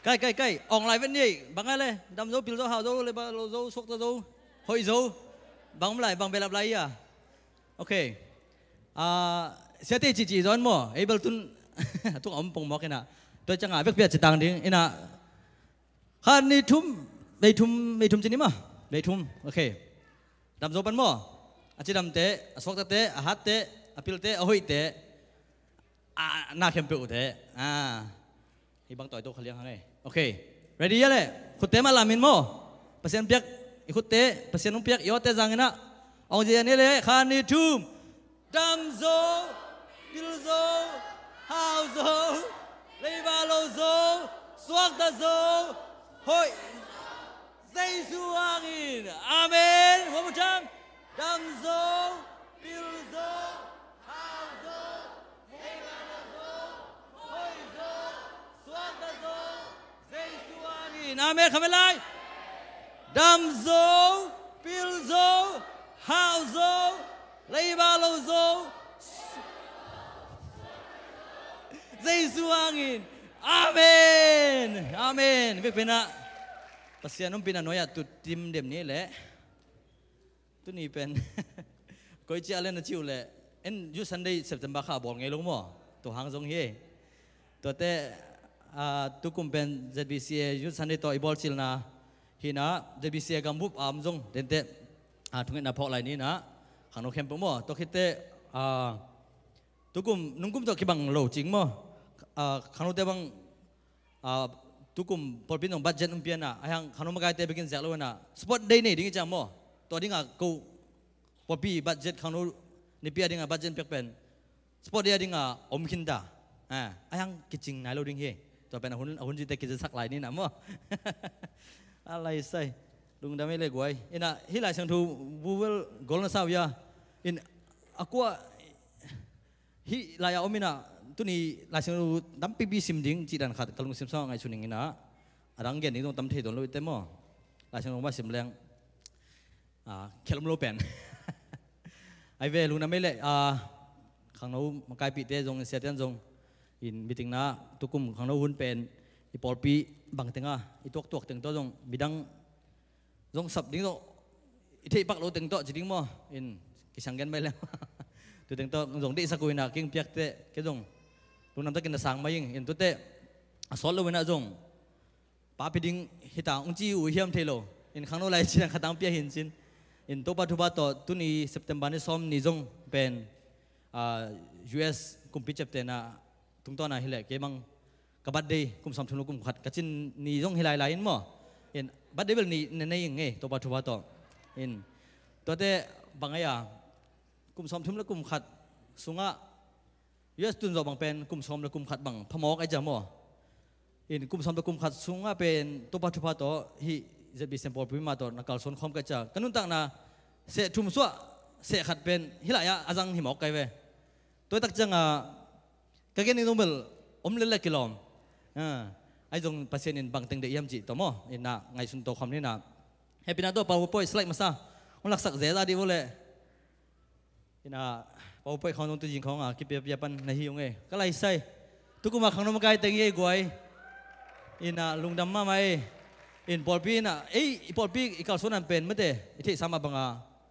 cái online vẫn đi bằng ai lên đâm dấu pil dấu hào dấu lấy ba lô dấu xúc dấu hội dấu bằng lại bằng về lặp lại à ok sẽ chỉ rồi mà able tun tung ông bông mọc cái nào tôi chẳng ai biết việc chỉ tăng đi ina han ni thum mấy thum chính mà mấy thum ok đâm dấu bắn mà chỉ đâm té xúc té hát té pil té hội té na khem piu té hi bang toy to khaliang hangai okay ready ya le khutte ma lamin mo pasien piak ikhutte pasien um piak yote jangena ong je ne le khani thum dam zo pil zo hao zo leiba lo zo swak da zo hoi zai su angin amen one more time dam zo pil zo hao zo leiba lo zo hoi zo swak da zo zai su angin amen kami lại dam zo pil zo hao zo leiba lo zo Yesus angin, amen, amen. Việc pena, pasien om pena noya tu tim dem ni le, tu ni pen, koi cia len chiu le, en you Sunday September kha bol ngai long mo, tu hang zong ye, tu te tu kum pen ZBCA you Sunday to ibol chil na, hina ZBCA gambup am zong, dente thungin na phok lai ni na, hang no kem mo, tu kite tu kum nungkum to kibang lo ching mo. Kanu te bang tukum polpin ng budget ng piana ayang kanu magay te bikin zalo na spot day ni dingi jam mo to dinga ko polpi budget kanu ni pia dinga budget pekpen spot dia dinga omkinda ayang kicing nalo ding he to pen hun jite kije sak lai ni na mo alai sai lung dame le goi ina hilai sang thu buwel golna saw ya in aqua hi laya omina tu ni langsung dam pipi sim ding cidan khat kalung sim so ngai suning ina arang gen ni dong tam thei don lo te mo langsung ma sim leng khelom lo pen ai ve lu na mele khang no makai pi te jong se ten jong in meeting na tukum khang no hun pen i pol pi bang tenga i tok teng to jong bidang jong sap ding do i thei pak lo teng to jiding mo in kisang gen mai le tu teng to jong de sakuina king piak te ke jong lu nam ta kin sang ma ying in tu te sol lo na jong pa piding hita ungchi u hiam thelo in khangno lai chin khatang pia hin chin in to pa thu ba to tu ni September ni som ni jong pen US kumpi chapte na tung to na hile ke mang ka birthday kum sam thunu kum khat ka chin ni jong hilai lai in mo in birthday bel ni nei ing nge to pa thu ba to in to te bangaya kum som thum la kum khat sunga US tun zo bang pen kum som la kum khat bang phamok ai jamo in kum som la kum khat sunga pen to pa thu pa to hi zebi sample pima to nakal son khom ka cha kanun tak na se thum suwa se khat pen hilaya azang hi mok kai ve to tak changa ka gen ni bel om le le kilom ai jong pasien in bang teng de yam ji to mo in na ngai sun to khom ni na happy na to powerpoint slide masa on lak sak ze da di bole ina powerpoint khon tu jing khong ki pe pan na hi yong e ka lai sai tu kuma khang no ma kai teng ye goi ina lungdam ma mai in polpi na polpi ikal sonan pen mate ithi sama banga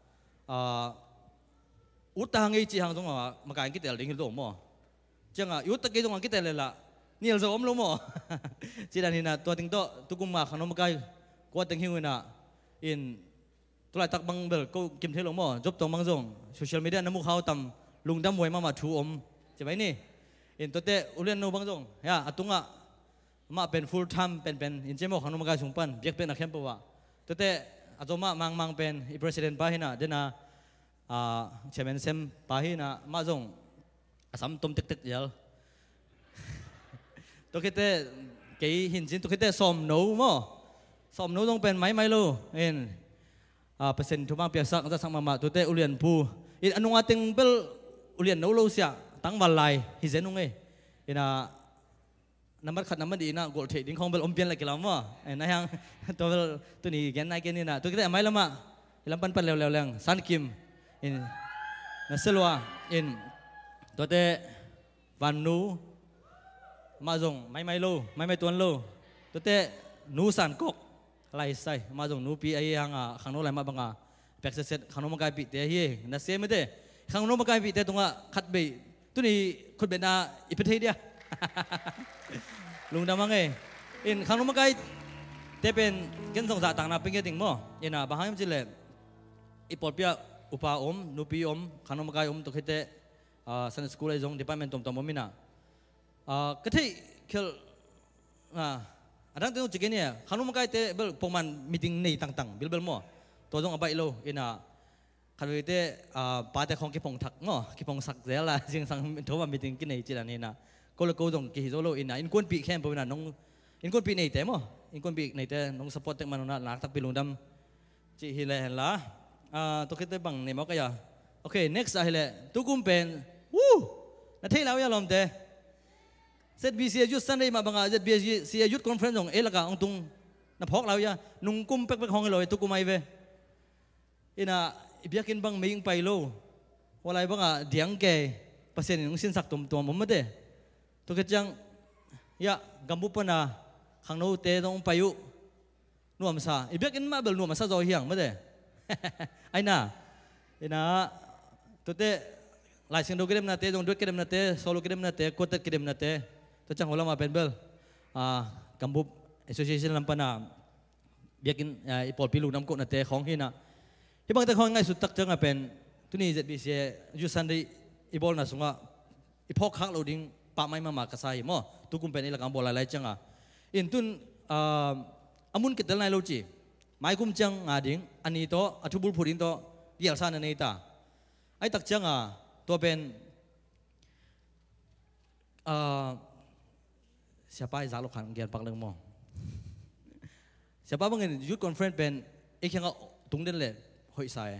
utang ei chi hang dong ma kai ki tel ding do mo changa yut ta ke dong ki tel la niel zo om lo mo chi dan hina to ting to tu kuma khang no ma kai ko teng hi na in tulai tak bang bel ko kim the lo mo job tong bang jong social media na mu khau tam lungdam moi ma thu om che bai ni in to te ulen no bang jong ya atunga ma pen full time pen in chemo khanu maga sungpan biak pen akhem pawa tote azoma mang pen I president pa hina dena chairman sem pa hina ma jong asam tom tek yal to kete ke hin jin to kete som no dong pen mai lo in percent thuma pia sak za sang mama tote ulian pu in anunga teng bel ulian no lo sia tang balai hi zenung e ina number khat number di na gol the ding khong bel ompian la kelam wa na yang to bel tu ni gen na ni na tu kita mai lama ilam pan lew lang san kim in na selwa in to te van nu ma jong mai lo mai tuan lo ตัวเตะนูสันกกไล่ใส่มาจงนูปีไอ้ยังข้างโน้นอะไรมาบังแบกเสร็จข้างโน้นมันกลายปีเตะเฮียนั่นเสียไม่ได้ข้างโน้นมันกลายปีเตะตรงคัดเบย์ตัวนี้คนเป็นอีประเทศเดียลุงดำมั้งไงอินข้างโน้นมันกลายเตะเป็นกันสงสารต่างนาเป็นกันติงมั้งอินบางอย่างจิเล่อีปอดเปียอุปานูปีข้างโน้นมันกลายตัวคิดเตะสันสกูลไอ้จงดีพาร์ตเมนต์ตรงมินะก็ที่เขาadang tengok cakap ni ya, kalau makai te bel peman meeting ni tang bil mo, tu jong abai lo, ina kalau itu pada kong kipong tak mo, kipong sak zela, jeng sang tu meeting kini cila ni na, kalau kau jong kihis lo ina, in kon pi kem pun nong, in kon pi ni te mo, in kon pi ni te nong support tek manuna nak tak pilung dam, cik hile lah, tu kita bang ni mau kaya, okay next ahile, tu kumpen, nanti lawa ya lom te. ZBC youth Sunday ma banga ZBC youth conference ong elaka ong tung na phok law ya nung kum pek hong loi tu kumai ve ina ibiakin bang meing pailo walai banga diang ke pasien nung sin sak tum mamade to kejang ya gambu pana khang no te dong payu nuam sa ibiakin ma bel nuam sa zo hiang made aina ina to te lai sing do kedem na te dong do kedem na te solo kedem na te kotet kedem na te tu cang ulama penbel, kampung association lampan biakin ipol pilu nam ko nate khong hina, hibang te khong ngai sutak cang pen, tu ni ZBC jusan di ibol na sunga, ipok hak loading pak mai mama kasai mo, tu kumpen ila kampol lalai cang intun amun kita nai loci, mai kum cang ngading, ani to atubul purin to dial sana neita, ai tak cang tu pen siapa yang zalok kan gian pak leng mo siapa bang youth conference pen yang tung den le hoi sai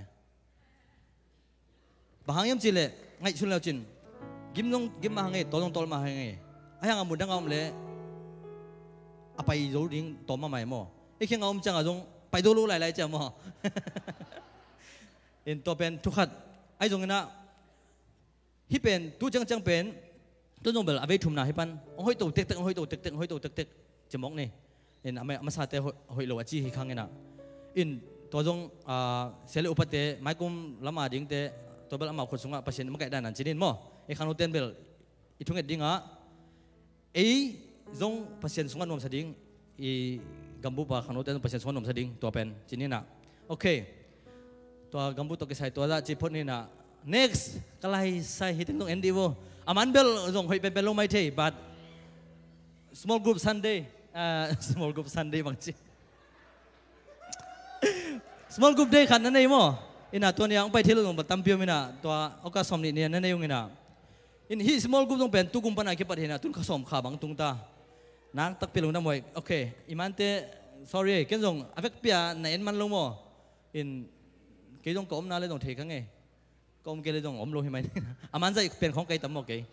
bahang cile ngai sul lau chin gim mahangai tolong mahangai ayang amudang le apa izo ding toma mai mo yang cang azong pai dulu lai cang mo in to pen tukhat ai jong na hi pen tu cang pen tu nong bel abai thum na hipan hoi to tek jemok ni in amai amasate hoi lo achi hi khang ena in to jong sele upate maikum lama ding te to bel ama khosunga pasien makai danan chinin mo e khanu ten bel ithunget dinga e jong pasien sunga nom sading i gambu ba khanu ten pasien sunga nom sading to pen chinina okay to gambu to ke sai to da chi phot ni na next kalai sai hiting tong endi bo aman bel jong hoi pen lo mai the but small group Sunday bang chi small group day khan nanei mo ina to yang pai thelo jong tam pio mina to oka som ni ne nanei yung ina in hi small group jong pen tu kum pana ke pat hina tun khasom kha bang tung ta nang tak pilung na moi okay imante sorry ken jong avek pia na en man lo mo in ke jong kom na le jong the khang nge công kia lấy ông lo hi mai, aman zai pen khong kai tam mo ke.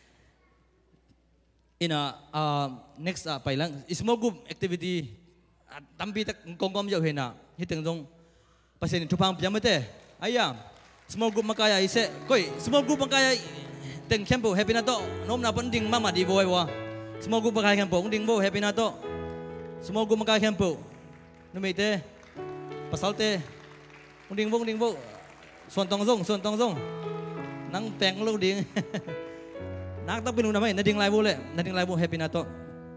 Ina next pai lang small group activity tampi tak kom jau hena hiteng jong pasien thupang pyamate ayam small group makaya ise koi small group makaya teng campo happy na to nom na pon ding mama di boy wa small group makaya campo ding bo happy na to small group makaya campo numite pasal te ding boส่วนตองซงนังแต่งลูกดิ้งนักตั้งเป็นหนุ่มนะไม่นาดิ้งไลบูเลยนาดิ้งไลบูแฮปปี้นะโต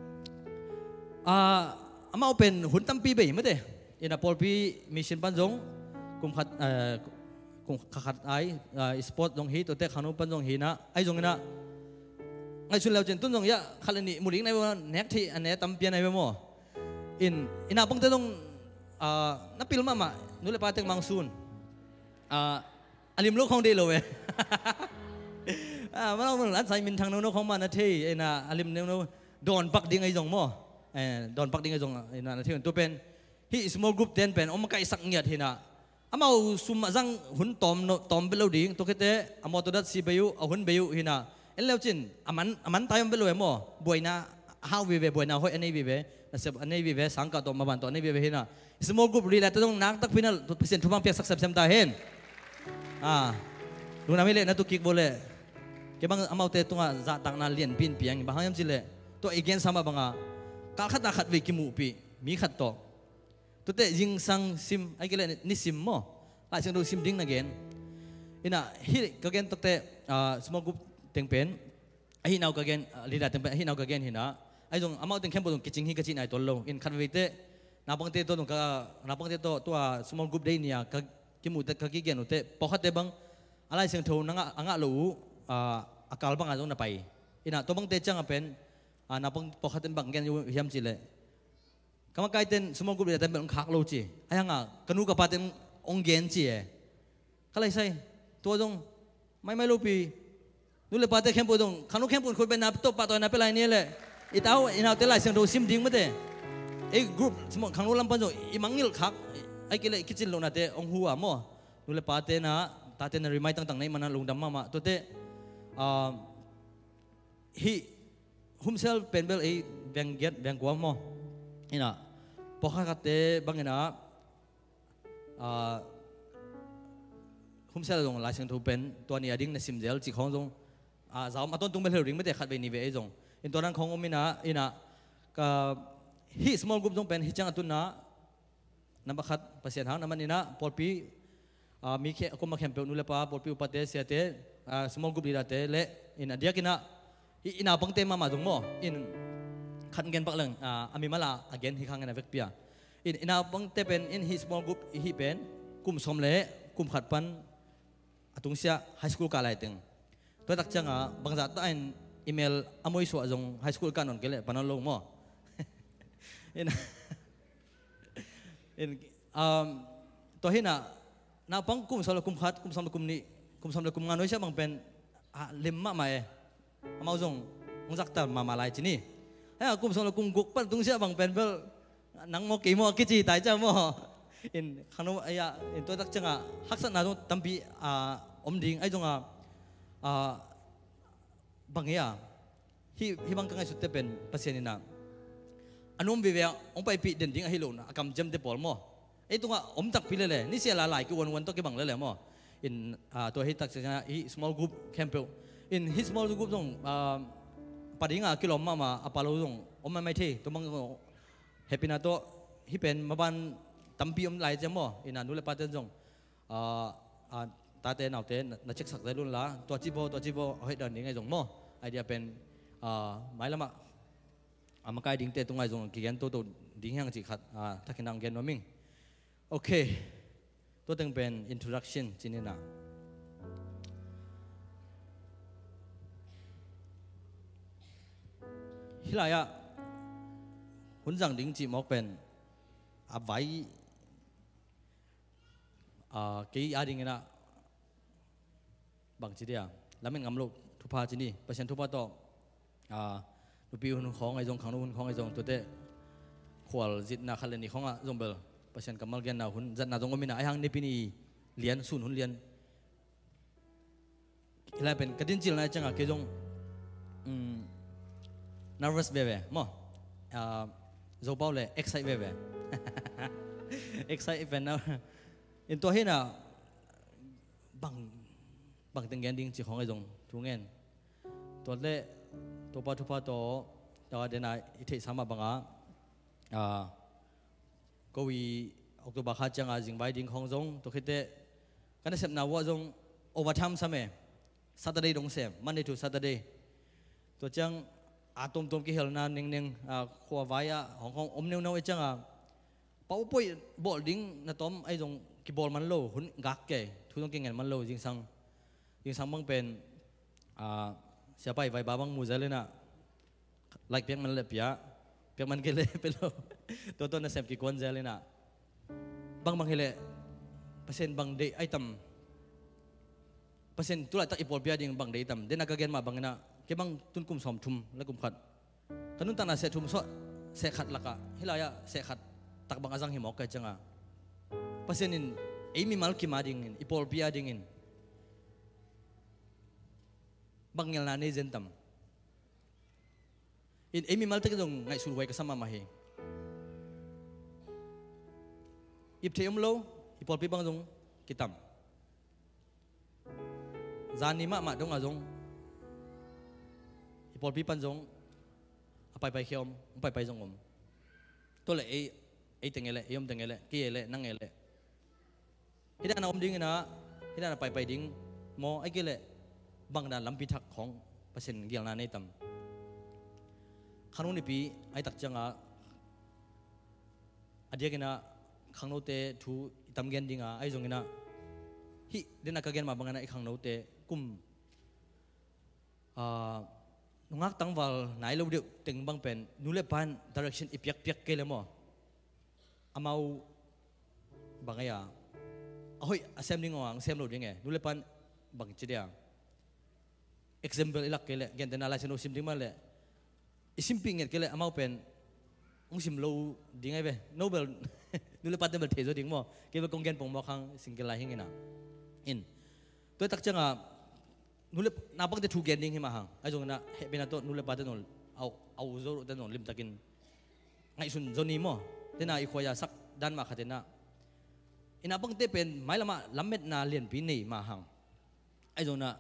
อามาเป็นหุ่นตั้มปีไปไม่ได้ยินดีพอลปีมิชชั่นปันจงกุมขัดไอสปอร์ตจงฮีตัวเตะขนมปันจงฮีนะไอจงนะไอชุนแล้วเจนต้นจงยะขัดนี่มุลิงในวันเน็กที่อันนี้ตั้มเปียในเวมอินาบังเตะจงนับปีลมามานุเลปาเต็งมังซูนalimลูกของดีเลยมาเราหลังใส่มินทางโน้นของมันนะที่ไอ้น่ะalimโน้นโดนปักดิ้งไอ้จงมั่วโดนปักดิ้งไอ้จงไอ้น่ะที่ตัวเป็นที่ small group เต็นเป็นอมไก่สักเงียดที่น่ะอามาซุ่มจังหุ่นตอมเป็นเราดิ้งตัวคิดเตะอามาตัวดัดซีเบยุเอาหุ่นเบยุที่น่ะเอ็นแล้วจินอามันตายมันเป็นเลยมั่วบวยน่ะฮาววีเวบวยน่ะห้อยอันนี้วีเวนะเสพอันนี้วีเวสังกัดตัวมาบันตัวนี้วีเวที่น่ะ small group รีแลตัวต้องนักตักพินาตัวเปอร์เซ็นต์ทุกบางเพียงสักเซมตาเห็นlu nami le na tu kik boleh ke bang amau te tunga za tak na lien pin piang bahang yam chile to again sama banga kalkhat na khat ve kimu pi mi khat to to te jing sang sim ai kele ni sim mo la sang do sim ding again ina hi kagen to te small group tengpen hi naw kagen lida tengpen hi naw kagen hina ai jong amau teng kempo kitching hi kachin ai tollo in khat ve te napang te to napang te to small group dei nia ka kimu te ka ki gen te pokhat te bang alai sang tho nanga anga lo akal bang ajong na pai ina to bang te chang apen napang pokhat ten bang gen hiam chile kama kai ten small group de ten bang khak lo chi ayanga kanu ka paten ong gen chi e kalai sai to jong mai lo pi nu le pate kempo dong kanu kempo khoi ben nap to pa to na pe lai ni le itau ina te lai sang do sim ding mate e group small kanu lam pan jo imangil khak ai kele kitchen lo na te ong huwa mo nu le pate na ta te na remind tang nai mana lungdam ma to te hi humsel penbel e bang get bang kwa mo ina pokha ka te bang ina humsel dong la sang thu pen to ni ading na simjel chi khong jong zaw ma ton tung bel ring me te khat be ni ve e jong in to ran khong omina ina ka hi small group jong pen hi chang atun na number khat pasien hang naman ina polpi mi khe ko ma khem pe nu le pa polpi upate sia te small group ida te le in adia kina ina pang te ma jong mo in khat gen pak lang ami mala again hi khang na vek pia in ina pang te pen in hi small group hi pen kum som le kum khat pan atung sia high school ka lai teng to tak changa bangza ta in email amoi so jong high school kanon kele panon lo mo in to hina na pang kum solo kum khat kum som le kum nganoi sia bang pen limma ma e amau jong ngzak ta ma malai chini ha kum som le kum guk pan tung sia bang pen bel nang mo ki mo ki chi tai cha mo in khanu aya in to tak changa haksan na jong tampi om ding ai jong bang ya hi bang kangai sutte pen pasianina anum vive ong pai pi den ding a hilo na akam jam de pol mo e tunga om tak pile le ni sia la lai ki won to ke bang le mo in to hi tak changa hi small group campel in his small group dong padinga kilom ma apalo dong om mai the to bang happy na to hi pen maban tampi om lai jam mo in anu le paten jong ta te naw te na check sak dai lun la to chi bo hoi dan ni ngai jong mo idea pen mai lama amakai ding te tungai jong ki gen to ding hang chi khat thakinang gen noming okay to teng pen introduction chinina hilaya hunjang ding chi mok pen vai ke ading ina bang chi dia lamen ngamlo thupa chini pasien thupa to nupi hun khong ai jong khang hun khong ai jong to te khwal jit na khalen ni khonga jong bel pasien kamal gen na hun zat na jong omina ai hang ni pini lian sun hun lian ila pen kadin chil na changa ke jong nervous bebe mo zo baw le excite bebe excite pen na in to hina bang teng gen ding chi khong ai jong thungen to le to pa thupa to ta dena ithe sama banga ko wi october kha changa jingbai ding khong jong to khite kana sep na wa jong overtime same saturday dong sem monday to saturday to chang tom ki hel na ning khwa waya hong kong om neu e changa pau poi bol ding na tom ai jong ki bol man lo hun gak ke thu jong ki ngen man lo jing sang bang pen siapa vai babang muzalena like piang man le pia piang man kele pelo to na sem ki kon zalena bang hele pasen bang de item pasen tulai tak ipol pia ding bang de item den agagen ma bang na ke bang tun kum som thum la kum khat kanun ta na se thum so se khat laka hilaya se khat tak bang azang himok ka changa pasen in emi mal ki ma ding in ipol pia ding in bangel na ne zentam in emi mal ta jong ngai sul wai ka sama ma he ip the lo ipol pi bang jong kitam zani ma dong a jong ipol pi pan jong apai pai khiom pai jong om ตัวเลยไอ้เต็งเลยยอมเต็งเลยกี่เลยนั่งเลยฮิดานาอมดิ้งนะฮิดานาไปดิ้งมอไอ้กี่เลยบางด้านลำพิทักษ์ของเปอร์เซ็นต์เกี่ยวนาในตั้มขนมนี่ปีไอ้ตักจังอ่ะอดีตกันนะขังโนเตทูตั้มเงินดิ้งอ่ะไอ้จงกันนะฮิเดินนักเงินมาบางกันนะไอ้ขังโนเตกุมนงักตั้งวัลนายเราเดียวตึงบางเป็นนู่นเลยพัน direction อีเปียกเกลมออามาบางไงอ่ะเฮ้ย assembling อ่ะ assembly ดิ้งไงนู่นเลยพันบางจีเดีย example อีหลักเกลเกันแต่น่าไล่เส้นโอซิมดิ้งมาเลยอิสิมปิงเงี้ยเกลอามาเป็นองซิมโลดิ้งไงเว้ Nobel นู่นเลยพันเต็มเทโซดิ้งมั้งเกี่ยวกับกงเกนปงมาขังสิ่งเกลอะไรเงี้ยนะอินตัวตักจังอ่ะนู่นเลยนับตั้งแต่ถูกเกนดิ้งให้มาหังไอ้ตรงนั้นเห็นเป็นตัวนู่นเลยพันเต็มนนเอาโซ่เต็มนนลิมตะกินไงสุนโซนี่มั้งแต่น่าอีกขวายสักด้านมาขัดเต็นน่ะอินับตั้งแต่เป็นไม่ละมาล้ำเม็ดนาเลียนปีนี่มาหังไอ้ตรงนั้น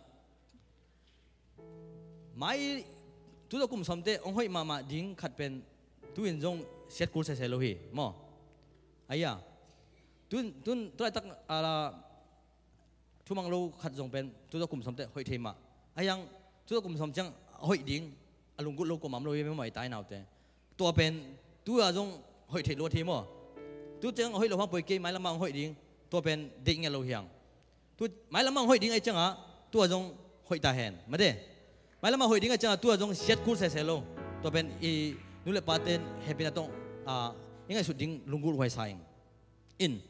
ไม่ทุกคนสมเด็จองค์ให้มาดิ้งขัดเป็นตัวอินจงเซตกูเซโลฮีมั้งไอ้ยาตัวไอ้ตักอะไรทุกมังโลขัดจงเป็นทุกคนสมเด็จให้เทมาไอ้ยังทุกคนสมจังให้ดิ้งอารมณ์กุโลกมัมโลยังไม่ตายหนาวแต่ตัวเป็นตัวจงให้เทโลทีมั้งตัวจังให้เราพังไปเกยไม่ละมังให้ดิ้งตัวเป็นดิ้งเงาโลเฮียงตัวไม่ละมังให้ดิ้งไอ้จังอ่ะตัวจงให้ตาเห็นมาเด้ไม่ละมังให้ดิ้งไอ้จังตัวจงเซตกูเซโลตัวเป็นอีนู่นเลยปาเต้นเฮปินาตงยังไงสุดดิ้งลุงกุลไว้ใส่อิน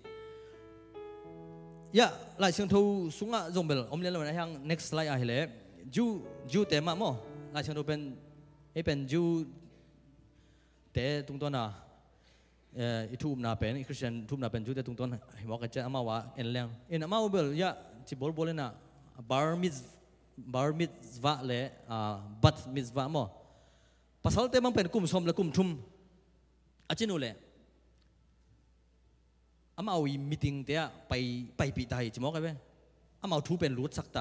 ยะหลายเชิงทูสุงะจงเบลอมเลี้ยงเราในทาง next slide อะไรเลยจูเตมามั้งหลายเชิงทูเป็นจูเตตรงตัวน่ะอีทูมน่ะเป็นคริสเตียนทูมน่ะเป็นจูเตตรงตัวให้บอกกันจะอามาว่าเอ็นเลี้ยงอินอามาเบลยะที่บอลเลยน่ะบาร์มิดวะเลยบัตมิดวะมั้งpasal temang pen kum som le kum thum achinu le amau meeting te pai pi tai chmo ka be amau thu pen lut sakta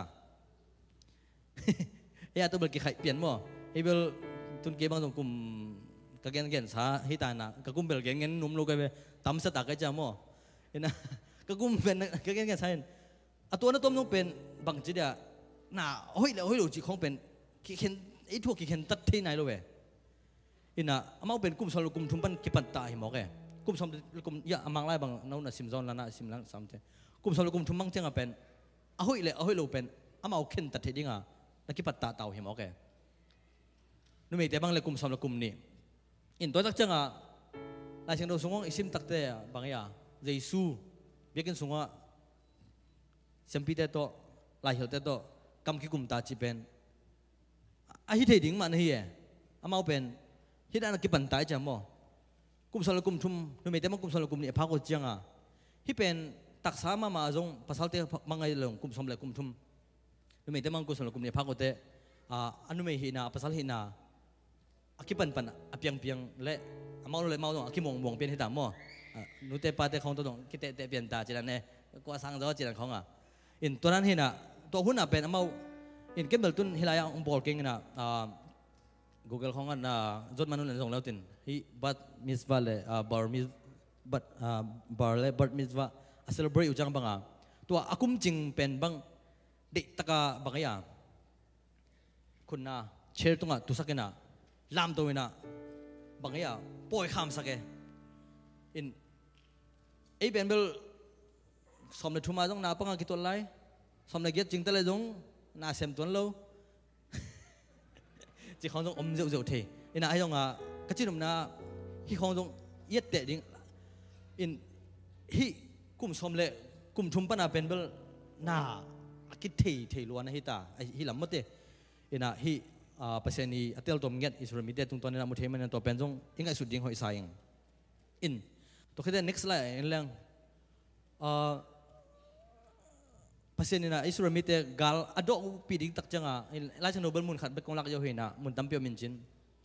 ya to bel ki khai pian mo e bel tun ke bang kum ka gen sa hi ta na ka kum bel gen num lo ka be tam sa ta ka cha mo ina ka kum pen ka gen sa atua na tom nong pen bang chi dia na hoi lo chi khong pen ki khen e thu ki khen tat thi nai lo be ina amau pen kum solo kum thumpan kipan ta hi moke kum som kum ya amang lai bang nau na sim zon lana sim lang samte kum solo kum thumang chenga pen ahoi lo pen amau khen ta thedinga na kipat ta tau hi moke nu me te bang le kum solo kum ni in to tak chenga la cheng do sungong isim takte bang ya jesu bekin sunga sempi te to lai hel te to kam ki kum ta chi pen a hi theding man hi e amau penฮิดานักปั่นตายจ้ะมั้งกุมสารกุมทุ่มนู่นไม่แต่มั้งกุมสารกุมนี่พักก็จังอ่ะฮิเป็นตักสามาจงภาษาเตะมังไงลงกุมสมเลยกุมทุ่มนู่นไม่แต่มั้งกุมสารกุมนี่พักก็เตะอันนู่นไม่หินาภาษาหินาอากิปั่นอาเปียงเละเมาเลยเมาตรงอากิมองเปลี่ยนให้ตามมั้งนู่นเตะปาเตะของตัวตรงกิเตะเปลี่ยนตาจีนันเนี่ยก็สังเกตจีนันของอ่ะอินตัวนั้นหินาตัวหุ่นอ่ะเป็นเมาอินเก็บเบลตุนฮิลายองบอลเก่งนะGoogle ของกันจดมันนู่นส่งแล้วตินฮีบัตมิสวาเลยบาร์มิสบัตบาร์เลยบัตมิสวาเซเลบรตอยู่จังบังตัวอากุมจริงเป็นบังเด็กตะกาบังไงคุณน่ะเชิญตรงตุสักน่ะลามตัวน่ะบังไงป่วยข้ามสักอินไอเป็นเบลสมเด็จทุ่มาตรงน่ะปังกี่ตัวไรสมเด็จเกียรติจริงแต่เลยตรงน่าเซมตัวเราจีของตรงอมเจียวเทอินะไอ้ตรงก็จีนมนะฮีของตรงเย็ดเตะดิ้งอินฮีกุมสมเละกุมชุมปนาเป็นเบลน่าคิดเทล้วนนะฮิตาไอฮีลำมัดเตอินะฮีเปอร์เซ็นต์นี้อัตเตลตัวมีดอิสรามิเตตรงตัวนี้นะมุเทมันตัวเป็นตรงยังไงสุดดิ้งหอยสายอินตัวแค่ next slide อินเรื่องpasien ni na isura mite gal adok pidik tak janga la chang nobel mun khat be kong lak yo hina mun tampio min chin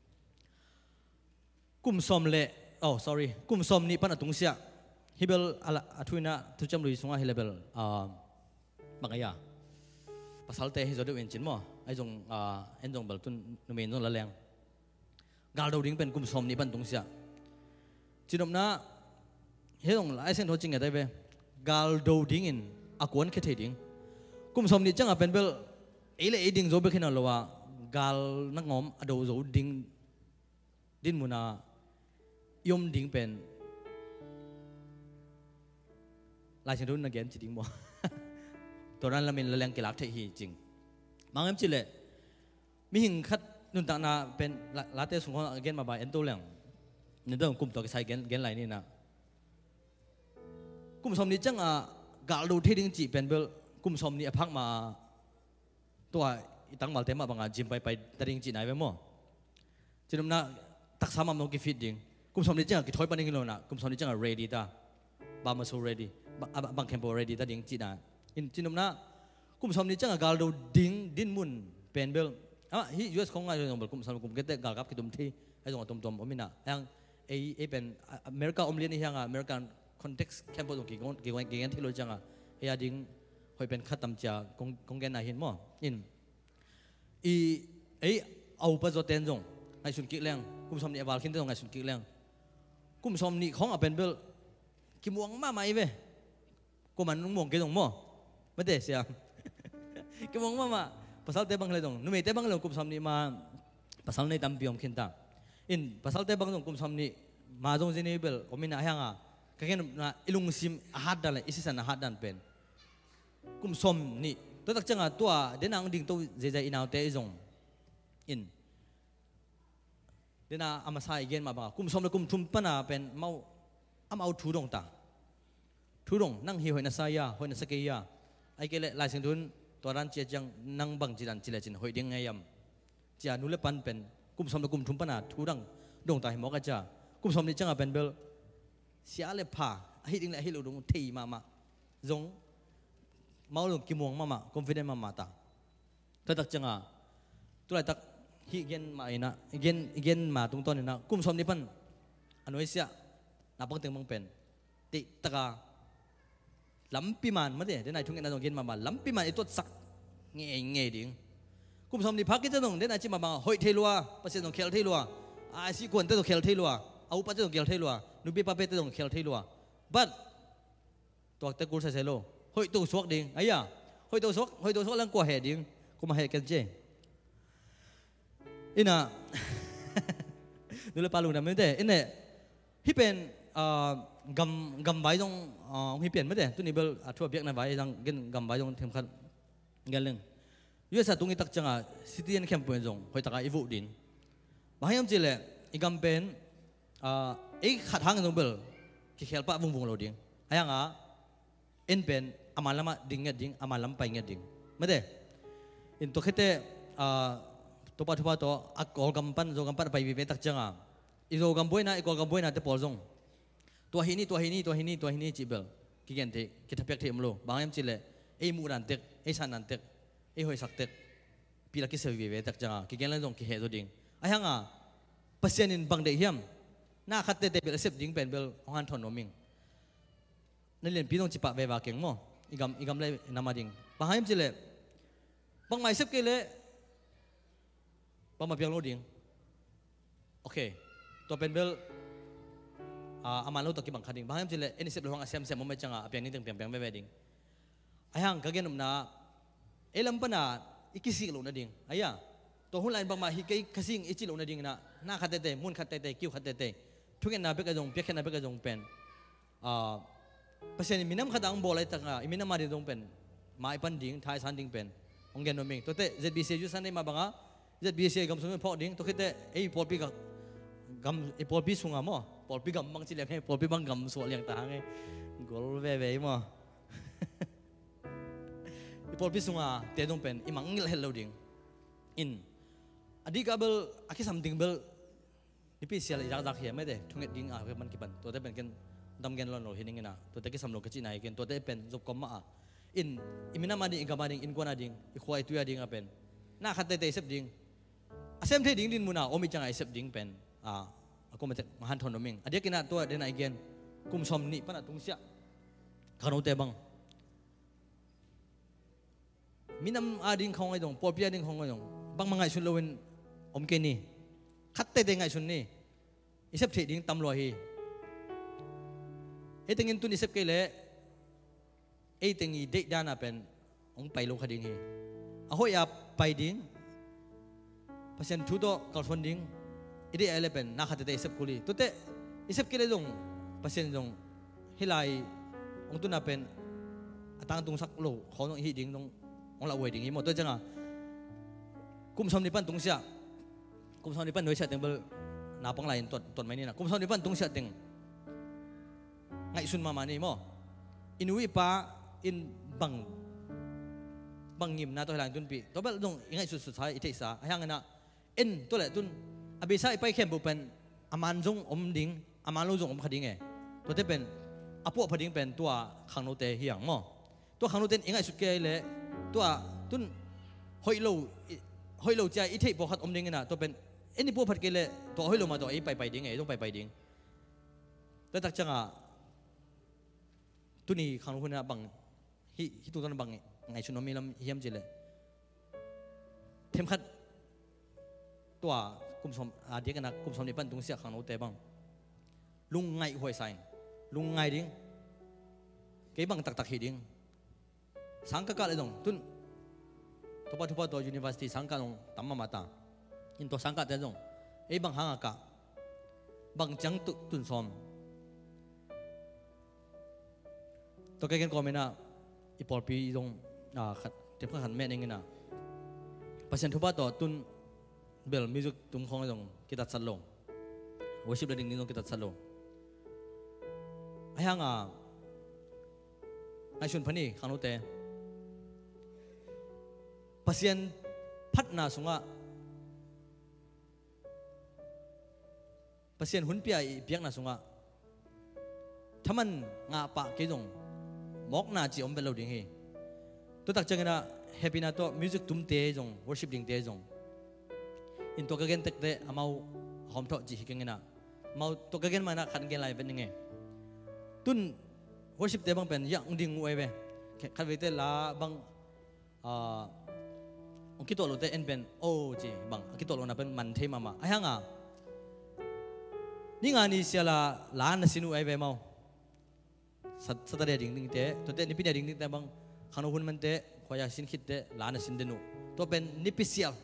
kum som le kum som ni pan atung sia hibel ala athuina tu cham lui sunga hilebel magaya pasal te hi jodu en chin mo ai jong en jong bal tun numen no la leng gal do ding pen kum som ni pan tung sia จินอมนะเฮ้ยตรงไลเซนโทจริงไงได้เว้กาลดูดิ้งอินอากวนแค่เทียดิ้งกุมสมนิจังอ่ะเป็นเบลเอเลเอดิ้งโจเบลแค่นั้นเลยว่ากาลนักงอมอดูโจดิ้งดินมุนายมดิ้งเป็นไลเซนโทนักเรียนจิดิ้งบ่ตัวนั้นเราเป็นเรื่องเกี่ยวกับเทคนิคจริงบางอย่างจิเล่มีหิงคัดนุนตานาเป็นลาเต้สงฆ์เกณฑ์มาบ่ายเอ็นตัวเรื่องนี่เรื่องกลุ่มตัวกระชายเกณฑ์ไหลนี่นะกลุ่มสมนี้จังกาลูที่ดิ้งจีเป็นเบลกลุ่มสมนี้พักมาตัวตั้งมาเต็มมาบางจิมไปดิ้งจีไหนไปมั่วจีนน่ะตักสามมันต้องกิฟิตดิ้งกลุ่มสมนี้จังกิถอยไปดิ้งกิโลนะกลุ่มสมนี้จังready ตาบามาสู ready บางแคมป์ ready ตาดิ้งจีน่ะจีนน่ะกลุ่มสมนี้จังกาลูดิ้งดินมุนเป็นเบลฮิยูเอสของอะไรตรงกลุ่มสมกลุ่มเกตกาลกับกิตุมที่ไอ้ตรงตุ่มๆผมมีน่ะยังไอ้เป็นอเมริกาอเมริกันยังอเมริกันคอนเท็กซ์แคมป์ตรงกี่กันที่เราจังไอ้ดิ้งหอยเป็นขัดตำจากงแกนไหนเห็นมั้งไอ้เอาไปจดเต็นจงไอ้สุนกิเลงกลุ่มสมนี้วาลคินตรงไอ้สุนกิเลงกลุ่มสมนี้ของเป็นเบลกิมวงมาไหมเว้กูมันมวงกี่ตรงมั้งไม่ได้เสียกิมวงมาpasal tebang ledong numi tebang ledong kum samni ma pasal nei tam biom khinta in pasal tebang dong kum samni ma jong jini bel omina hanga kaken na ilung sim ahad dal isisan ahad dan pen kum som ni to tak changa tua denang ding to je inaw te jong in dena amasa igen ma ba kum som le kum thum pana pen mau amau thu dong ta thu dong nang hi hoina saya hoina sakeya ai kele lai sing dunตัวรันเจียจังนั่งบังจีรันจีเลจินหอยเดียงไงยำจีนุเลปันเป็นกุมสมกุมทุ่มปนาทูดังดงตาหิมอกระจ้ากุมสมนี่จังเป็นเบลเสียเลยผ่าให้ดิ้งเลยให้เราดงทีมาจงเมาลงกิมวงมาคอนฟิเดนมาตาตัวตักจังตัวไรตักฮิเกนมาเองนะเกนมาตรงต้นนี่นะกุมสมนี่ปันอนุเสียนับบังเต็งบังเป็นติตะกาลำปีมันมาเดี๋ยวไหนทุ่งเงินตรงเงินมาลำปีมันไอ้ตัวสักเงี้ยดิ่งกุมสมดีพักกิจตรงเดี๋ยวไหนจิมาบังหอยเทลัวปัจจัยตรงเคลเทลัวอาศิกวนเตตรงเคลเทลัวเอาปัจจัยตรงเคลเทลัวนุบีปาเปตรงเคลเทลัวบัดตัวตะกูใส่เซโลหอยตัวสวกดิ่งไอ้ยาหอยตัวสวกลังกว่าเหดิ่งกูมาเหกันเจอิน่ะดูแลปาลูนะไม่ได้อินเนี่ยที่เป็นกำไว้ตรงมีเปลี่ยนไม่ได้ตัวนี้เบลทั่วเบียกนะไว้ยังกินกำไว้ตรงเทมขัดกันเรื่องยูเอสตรงนี้ตักจังซิตี้นแคมป์เป็นตรงหอยตะการอีวูดินบางอย่างจีเลยอีกำเป็นไอ้ขัดทางตรงเบลที่เคลปะวงเราดิ่งไอ้ยังเอ็นเป็นอามาลำดิ่งเงี้ยดิ่งอามาลำไปเงี้ยดิ่งไม่ได้อินตัวแค่ตัวปัจจุบันตัวอักกอลกำปั้นโจกำปั้นไปวิเวตักจังอีโจกำบวยนะอีกอลกำบวยนะเตปอลซงตัวหินี่จีเบลกิเกนเทกิทับยักเทมโลบางอย่างจีเลยไอ้มูรันเตกไอ้สันนันเตกไอ้หอยสักเตกปีละกิเสวีเวตักจังกิเกนเล่นตรงกิเหตุดิ่งไอ้ยังปัสยานินบางเดียมหน้าขัดเตเบลเสพดิ่งเป็นเบลของฮันทอนโนมิงนั่นเรียนพี่ต้องจิปะเววาเก่งมั้งอีกำเลยนามาดิ่งบางอย่างจีเลยบางไม่เสพกิเลยบางมาเพียงโลดิ่งโอเคตัวเป็นเบลอามาลูตะกี้บังคัดดิ่งบางอย่างจีเลยเอ็นเซปลงอาเซียมมันไม่จังเพียงนี้ถึงเพียงไม่เวดิ่งไอ้ยังก็เกินน่ะเอลัมปนาอีกสิ่งลงนั่นดิ่งไอ้ยังตัวหุ่นไลน์บางมาฮิกอีกสิ่งอีกสิ่งลงนั่นดิ่งน่ะหน้าขัดเตะมุนขัดเตะคิ้วขัดเตะทุกอย่างน่ะเพื่อกระจงเพียงแค่น่ะเพื่อกระจงเป็นเพราะฉะนั้นมินำขัดอังบอลอะไรต่างๆมินำมาดิ่งเป็นมาไอ้ปันดิ่งท้ายสันดิ่งเป็นองเกนโนมิงตัวเตะ ZBC ยุสันได้มาบังZBC กำสุนพอดิ่งตัวเตะไอ้พอลปีกับกำไอ้พอลปีสุงอ่ะมั้งพอลปีกำบางสิ่งให้พอลปีบางกำสวดเลี้ยงตาไงกอลเว่ๆมั้งพอลปีสุงอ่ะเตะตรงเป็นอิมังเงลเฮลโลดิ่งอินอดีตกับเบลอาคิสัมดิ่งเบลนี่พี่เสียเลยจากเหี้ยไม่ได้ทุ่งเงินดิ่งเพื่อมันกี่ปันตัวเตะเป็นกันดำเงินหล่นหล่นเห็นยังไงนะตัวเตะกิสัมโลกจีนายกันตัวเตะเป็นจบกอมมาอิมินามาดิ่งอินกับมาดิ่งอินกวนาดิ่งอิควายตัวยดิ่งอ่ะเป็นหน้าขัดเตะเสพดิ่งอาเซมเทดิ่งดินมุนาโอมิจังไอเสพดิ่งเป็นaku macam mahan thon doming adia kena tua dena igen kum somni pana tungsia kanu te bang minam ading khong ai dong popia ding khong ai dong bang mangai sun lowen om ke ni khat te ngai sun ni isep the ding tam lo hi tingin tu nisip kele tingi date dana pen ong pailo kading he aho ya paiding pasien tudo kalfonding ide eleven nakatete isip kuli tute isip kele dong pasien dong hilai ong tu na pen atang tung saklo khonong hiding dong ong la wedding mo to janga kumsom ni pan tung sia kumsom ni pan noi sia tembel napang lain tot mai ni na kumsom ni pan tung sia ting ngai sun mama ni mo inui pa in bang ngim na to lang tun pi to bel dong ngai su sai ite sa hayang na in to le tun abisa ipai khem bu pen aman jong om ding aman lo jong om khading e to te pen apo phading pen tua khang no te hiang mo to khang no ten ngai su ke le tua tun hoi lo cha ite bo khat om ding na to pen ini po phat ke le to hoi lo ma to ai pai ding e dong pai ding to tak changa tu ni khang huna bang hi tu ton bang ngai sun mi lam hiam jile them khat tua kum som dia kana kum som ni pan tung sia khang no te bang lung ngai hoi sai lung ngai ding ke bang tak hi ding sangka ka le dong tun thupa to university sangka dong tamma mata in to sangka te dong bang hanga ka bang chang tun som to kagen komena ipol pi dong khat te pha han me ning na pasien thupa to tun bel music tum khong dong kita challo worship leading ding dong kita challo ayanga ai sun phani khanu te pasien phat na sunga pasien hun pi ai piak na sunga thaman nga pa ke dong mok na chi om belo ding hi to tak changena happy na to music tum te jong worship ding te jong in to kagen tek te amau hom tho ji hikengena mau to kagen mana khan gen lai ben nge tun worship te bang pen yang ding we be khan ve te la bang ong ki to lo te en pen o ji bang ki to lo na pen man the mama ayanga ni nga ni sia la na sinu ai be mau satare ding ding te to te ni pi ding ding te bang khano hun man te khoya sin khit te la na sin denu to pen nipisial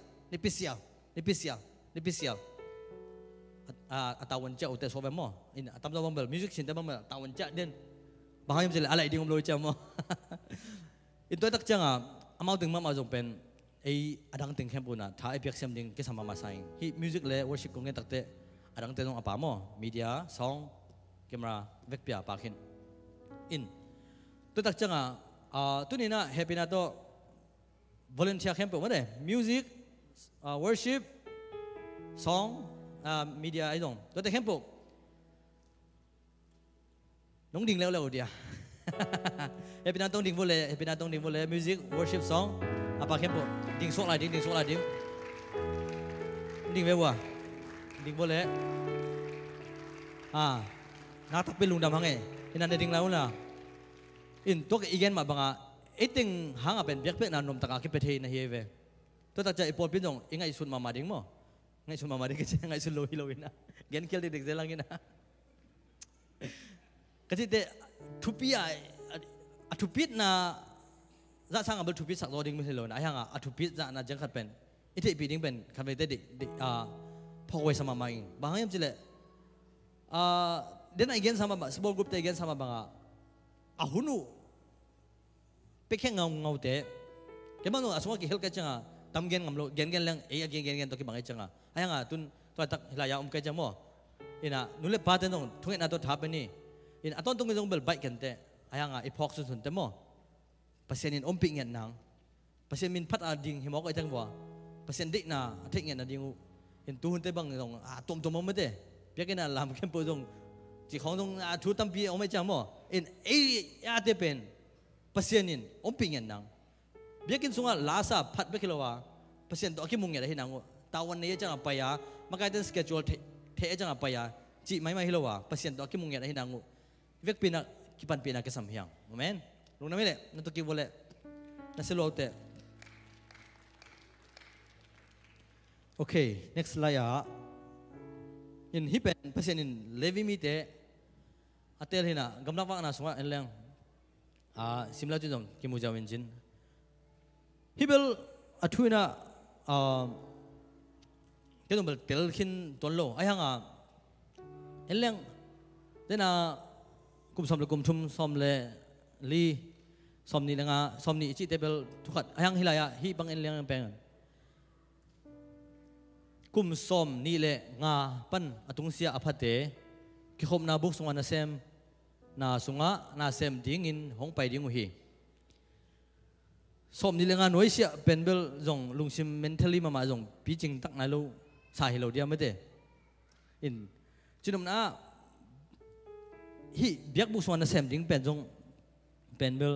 atawan cha ute so be mo in atam do bang music sin te bang atawan cha den bahayam jele alai ding om lo cha mo in to tak changa amau ding ma jong pen adang ting khem puna tha ai piak sem ding ke sama ma sai hi music le worship kong tak te adang te dong apa mo media song camera vek pia pakin in to tak changa tu ni na happy na to volunteer camp mo de music worship song media ai dong to te camp nong ding leo dia happy na tong ding vole music worship song apa camp ding sok lai ding ding ve wa ding vole na tak pelung dam hange ina ding lau na in to igen ma banga eting hanga ben biak pe na nom taka ki pe the na hive to ta cha ipol pin dong ingai sun mama ding mo ngai sun mama ding ke ngai sun lohi loina gen kel dik zelang ina kasi te thupia athupit na za sang abel thupit sak loding me lona ayanga athupit za na jang khat pen ite pi ding ben khan ve te dik phogoi sama mai bangayam chile den again sama ba small group te again sama banga ahunu pekhe ngau te kemano aswa ki hel ka changa tamgen ngamlo gen lang again to ki bangai changa ayanga tun to tak hilaya ka chamo ina nule pa te nong thunge na to thapani in aton tung jong bel bike kente ayanga ipok sun te mo pasien in omping ngen nang pasien min phat ading himok ai tang bo pasien dik na athik ngen ading in tu hun te bang dong tom mo te piakena lam kem po dong chỉ khong dong thu tam pi omai chang mo in ya te pen pasien in omping ngen nang biakin sunga lasa phat be kilowa pasien to ki mung nge hinang tawan ne chang apa ya makai ten schedule the chang apa ya chi mai hilowa pasien to ki mung nge hinang vek pina ki pan pina ke sam hiang amen lung na mele na to ki bole na selo te okay next slide ya in hipen pasien in levi mi te atel hina gamnak wak na sunga enleng simla tu jong kimuja wenjin hibel athuina cái bel tel khin ton lo ai hanga enleng dena kum som le kum thum som le li som ni nga som ni chi tebel thukat ai hang hilaya hi bang enleng peng kum som ni le nga pan atung sia aphate ki khom na buk sunga na sem na sunga na sem ding in hong pai ding hi som ni le nga noi sia penbel jong lungsim mentally mama jong pi jing tak na lo sa hi lo dia mate in chinom na hi biak buk sunga na sem ding pen jong penbel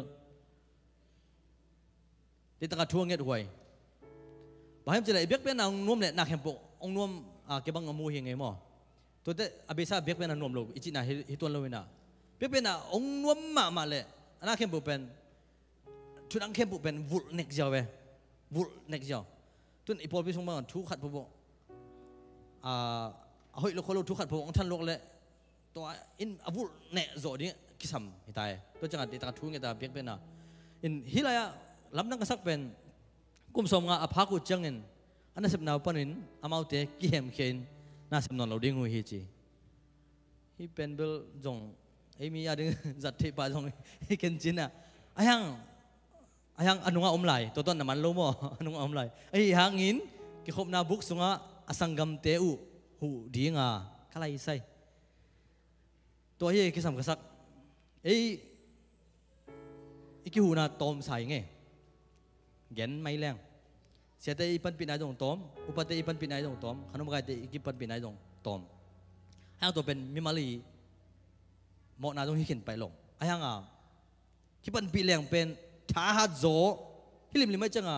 ti taka thuang nget huai baham chile biak pen ang nuam le na khem po ong nuam ke bang amu hi nge mo to te abisa biak pen nuam lo ichi na hi ton lo na biak pen na ong nuam ma le na khem po pen thun ang khem po pen vul nek jaw we vul nek jaw tun ipol bi sung bang thu khat po hoi lo kholo thu khat po ong than lok le to in avul ne zo ni kisam hitai to changa ti taka thu nge ta biak pen na in hilaya lam nang kasak pen kum som nga aphaku changin ana sep naw panin amaute ki hem khen na sem non lo ding hu hi chi hi penbel jong emi ading zat the pa jong hi ken china ayang anunga omlai to ton naman lo mo anunga omlai ai hangin ki khop na buk sunga asanggam te u hu dinga kalai sai to hi ki sam kasak ei iki hu na tom sai nge gen mai leng sia te ipan pinai dong tom upate ipan pinai dong tom khanum gai te ipan pinai dong tom hang to pen mimali mo na dong hi khin pai long ayang kipan pi leng pen tha ha zo hilim limai changa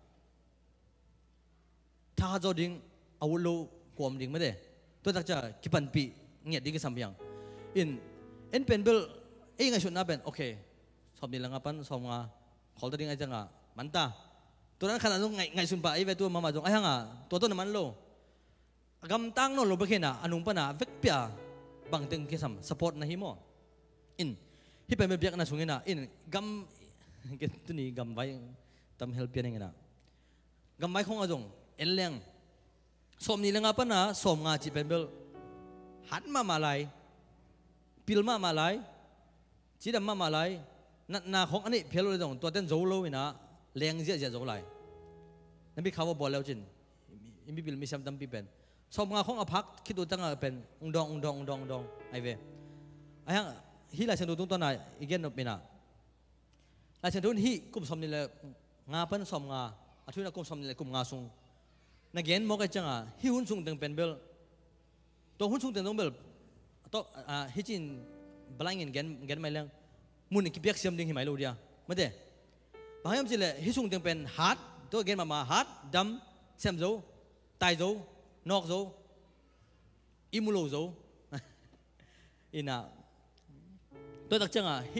tha ha zo ding awulo kom ding ma de to tak cha kipan pi nget ding samyang in pen bel ngai shun na pen okay som ni langa pan som nga khol ta ding ai changa mantaตัวนั้นขนาดนู้นไงสุนปะไอ้เวตัวมาจงไอ้ห่างตัวต้นมันโลกำตั้งโน่นโลเบกเห็นอันนุ่งปะนะเวกเปียบางตึงคิดซ้ำ support นะฮิโมอินฮิเป็นเบียกนะสุงินะอินกำกินตัวนี้กำไว้ทำ help เปียนึงนะกำไว้ของอาจงเอ็นเลี้ยงสมนี่เลงปะนะสมงาจีเป็นเบลหันมาลายพิลมาลายจีดมาลายนาของอันนี้เพียรเลยจงตัวเต้นโจโลวินะแรงเยอะๆจงไรนั่นพี่เขาว่าบอลแล้วจินมีบิลมีซ้ำตั้มปีเป็นสมงาของอภักคิดดูตั้งเป็นองดองไอเวไอ้ยังฮีลายเชนดูตรงตัวไหนอีกเงี้ยนเป็นอะลายเชนดูฮีกุมสมนี่เลยงาเป็นสมงาอาทิตย์นั้นกุมสมนี่เลยกุมงาซุงนักเงี้ยนมองกันจังอะฮีหุ่นซุงตึงเป็นเบลตัวหุ่นซุงตึงตรงเบลตัวฮีจินบลังเงี้ยนไม่เลี้ยงมุนกิเปียกเสียมดึงหิมะลูเดียไม่ได้บางอย่างสิเลยฮิซุงตึงเป็นฮาร์ดตัวเกณฑ์มาฮาร์ดดำเสียมโจตายโจนอกโจอิมูโลโจอิน่ะตัวตักจังอ่ะฮิ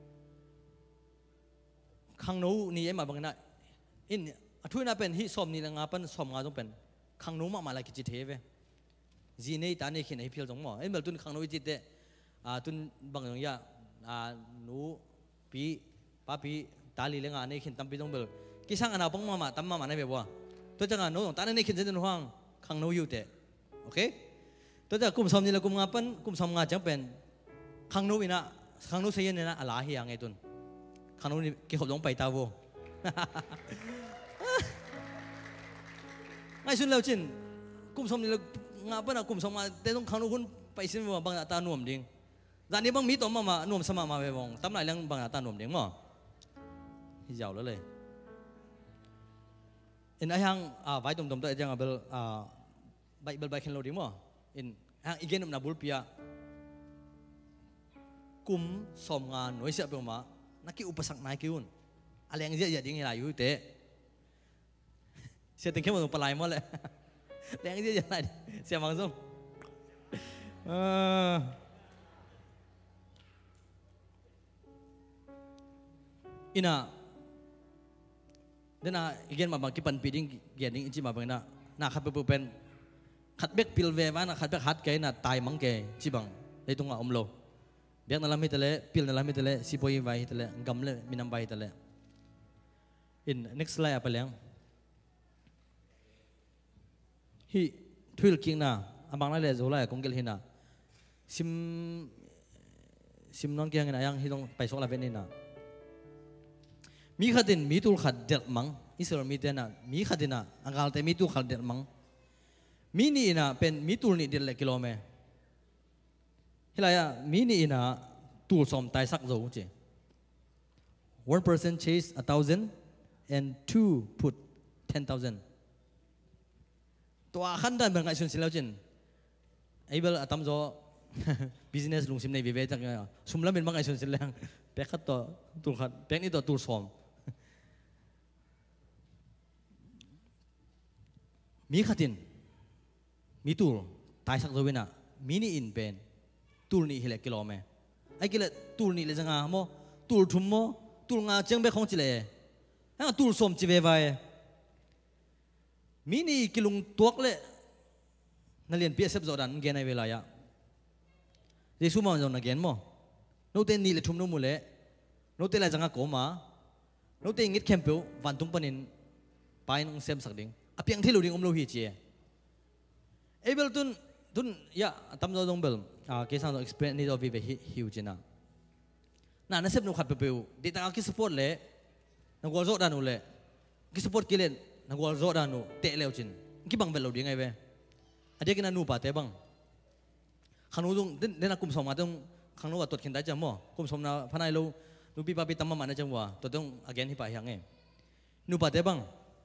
ขังโนนี่เอ็มมาบางน่ะอินทุยน่ะเป็นฮิสอมนี่ละงาเป็นสอมงาต้องเป็นขังโนมาอะไรกิจเทเวจีเนตานี่ขินให้เพียวจงหม้อเอ็มเบลตุนขังโนจิตเตตุนบางอย่างยาหนูปีป้าปีตาลีเลงานในขินตั้มปีตรงเบลกิสังอันเอาปังมาตั้มมาในแบบว่าตัวจังอันโน้ตตาในขินเส้นห่วงขังโนอยู่เตะโอเคตัวจังกุมสมนี่ละกุมงาเป็นกุมสมงาจังเป็นขังโนวินะขังโนเสียเนี่ยนะอะไรเฮียงไงตุนขังโนนี่กิขบลงไปตาโวไงสุนแล้วจินกุมสมนี่ละงาเป็นกุมสมงาแต่ต้องขังโนคุณไปสิว่าบางตาหน่วมดิ่งตอนนี้บางมีตัวมาหน่วมสมาไปวงตั้มไหนเรื่องบางตาหน่วมดิ่งมั้งยาวแล้วเลยอินไอ้ยังไว้ตรงตัวไอ้ยังเบลใบเข็นโลดีมั้งอินยังอีกเรื่องนับบุลปียกุมสมงานหน่วยเสียเปล่ามานักกิอุปสรรคไหนกิวนอะไรอย่างเงี้ยอย่างไรอยู่เตะเสียตึงแค่หมดปลายมั้งเลยแรงเยอะอย่างไรเสียมังส้มอิน่ะเดี๋ยวนะอีกอย่างมาบางกี่ปันปีดิ้งเกี่ยดิ้งจีมาบางน่ะขัดเปเป็นขัดเบกพิลเวมาน่ะขัดเบกฮัดแกน่ะตายมังแกจีบังในตรงอ่ะอมโล biak nalam hitale pil nalam hitale sipoi vai hitale gamle minam vai hitale in next slide apa yang hi twil king na amang na le zola kongkel hina sim non kyang na yang hidong paisok la venina mi khadin mi tul khad del mang isor mi tena mi khadina angal te mi tul khad del mang mi ni ina pen mi tul ni del kilome hilaya mi ni ina tul som tai sak zo che one person chase 1,000 and two put 10,000 ตัวขันดันเป็นไงส่วนสิแล้วจินไอ้เบลตั้มโจ business ลุงซิมในวิเวจังไงสุ่มแล้วเป็นบางไงส่วนสิแล้วแปะขัดต่อตูขัดแปะนี่ต่อตูสอมมีขัดินมีตูตายสักตัวเว้นอ่ะมีนี่อินเป็นตูนี่เฮเลกิโลเมไอ้กิเลตูนี่เลยจังอ่ะโมตูทุ่มโมตูงาเจียงเบคงจิเลยไอ้ตูสอมจิเวไวมีนี่กิลุงตัวเลยนั่นเรียนเปียเสพจอดันเกณฑ์ในเวลายะเยซูมาจงนักเกณฑ์มั้งโน้ตเตนี่เลยทุ่มนุ่มเลยโน้ตเตอะไรจังอ่ะโกมาโน้ตเตงิดเข้มเปียววันทุ่งปนินไปน้องเซมสักดิ่งอ่ะเพียงที่เราดิ่งเราหิเจียเอเบลตุนยะตั้มจงเบลเกสันต้อง explain นี่เราวิเวหิวจีน่ะน่ะนั่นเซฟนุ่งขัดเปียวเด็กต่างกิสปอร์ตเลยนักวอลโซดานุเลยกิสปอร์ตกิเลนนักวอลโซดานุเตะเลวจินกี่บังเบลเราดิ่งไงเว้อเด็กกินนูป่าเตะบังขันนูตรงเด่นนักกุมสมมาตรงขันนูว่าตัวเขียนได้จังมั้งกุมสมนาพนัยเรานูปีปาปีตั้มมามันจังว่าตัวต้องอเกนที่ไปยังไงนูป่าเตะบัง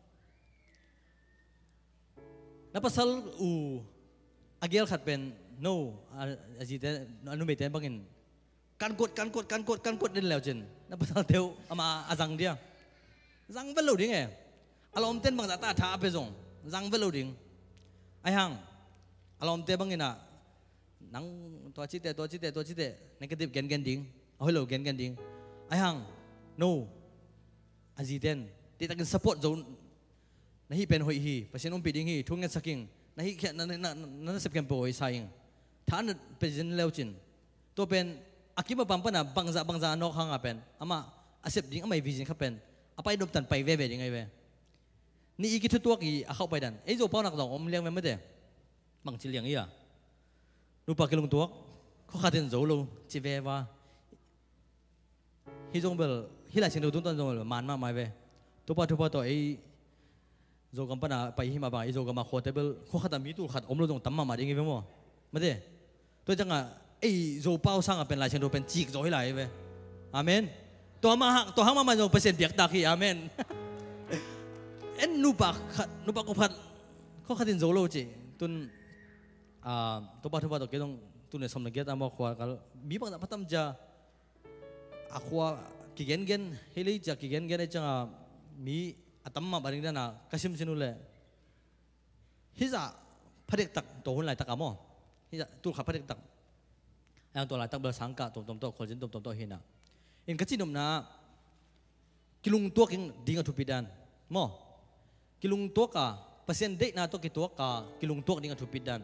นับภาษาอาเกลขัดเป็นโนอาจิตอนุเบตบังอินการกดเด่นแล้วจินนับภาษาเดียวอามาอาจังเดียจังเวลเราดิ่งไงอารมณ์เต้นบางจากตาท้าไปส่งจังเวลเราดิ่งไอ้ห่างอารมณ์เต้นบางอินอ่ะนังตัวจิตเตในกระดิบแกนดิ่งเอาให้เราแกนดิ่งไอ้ห่างโนอาจิตเต้นที่ตะกันสปอร์ตโซนนั่นฮีเป็นหอยฮีเพราะฉะนั้นปีดิ่งฮีทุ่งเงินสักกิ่งนั่นฮีแค่นั่นเสพกันป่วยใส่ยังท่านเป็นจินเลวจินตัวเป็นอากิบปั๊มปะนะบางจานอกห้างอ่ะเป็นอามาอาเสพดิ่งอาไม่วิจินเขาเป็นอาไปดมตันไปเว่ยังไงเว่นี่อีกทุกตัวกี่เข้าไปดันไอ้โจป้านักดองอมเลี้ยงไม่ได้บางทีเลี้ยงอีอ่ะรูปากกิลงตัวเขาขาดเงินโจลูจีเว่ว่าฮิจงเบลฮิลาชินดูตุ้นต้นจงเบลมันมากไม่เว่ตัวป้าตัวไอ้โจกัมปนาไปฮิมาบางไอ้โจกัมมาโคตรเบลเขาขาดมีตู้ขาดอมลูกตรงตั้มมาอย่างงี้เว้มั้งไม่ได้ตัวจังอ่ะไอ้โจเป้าสร้างเป็นลายชินดูเป็นจีกโจให้ไหลเว้อาเมนตัวห้างมาโจเป็นเศษเบียกตาขี้อาเมนเอ็นนูปากกุพัดเขาขัดดินโจโลจีตุนตัวป้าตัวเกต้องตุนเนี่ยสมนึกเกตามว่าขวากันมีบางแต่พัฒน์จะขวากิเกนเฮลิจะกิเกนไอ้จังมีอัตมาบาริงด้านะกระชิมชินุเลยฮิจะพัดเด็กตักตัวหุ่นไหลตักอ่ะมั้งฮิจะตัวขับพัดเด็กตักไอ้ตัวไหลตักเบลสังกัดตัวคนจินตัวเห็นนะอินกระชินมนะกิลุงตัวกิงดิ้งอัทุปิดันมั้งกิลุงตัวกะเปอร์เซ็นต์เด็กนะตัวกิตัวกะกิลุงตัวดิ้งอัทุปิดัน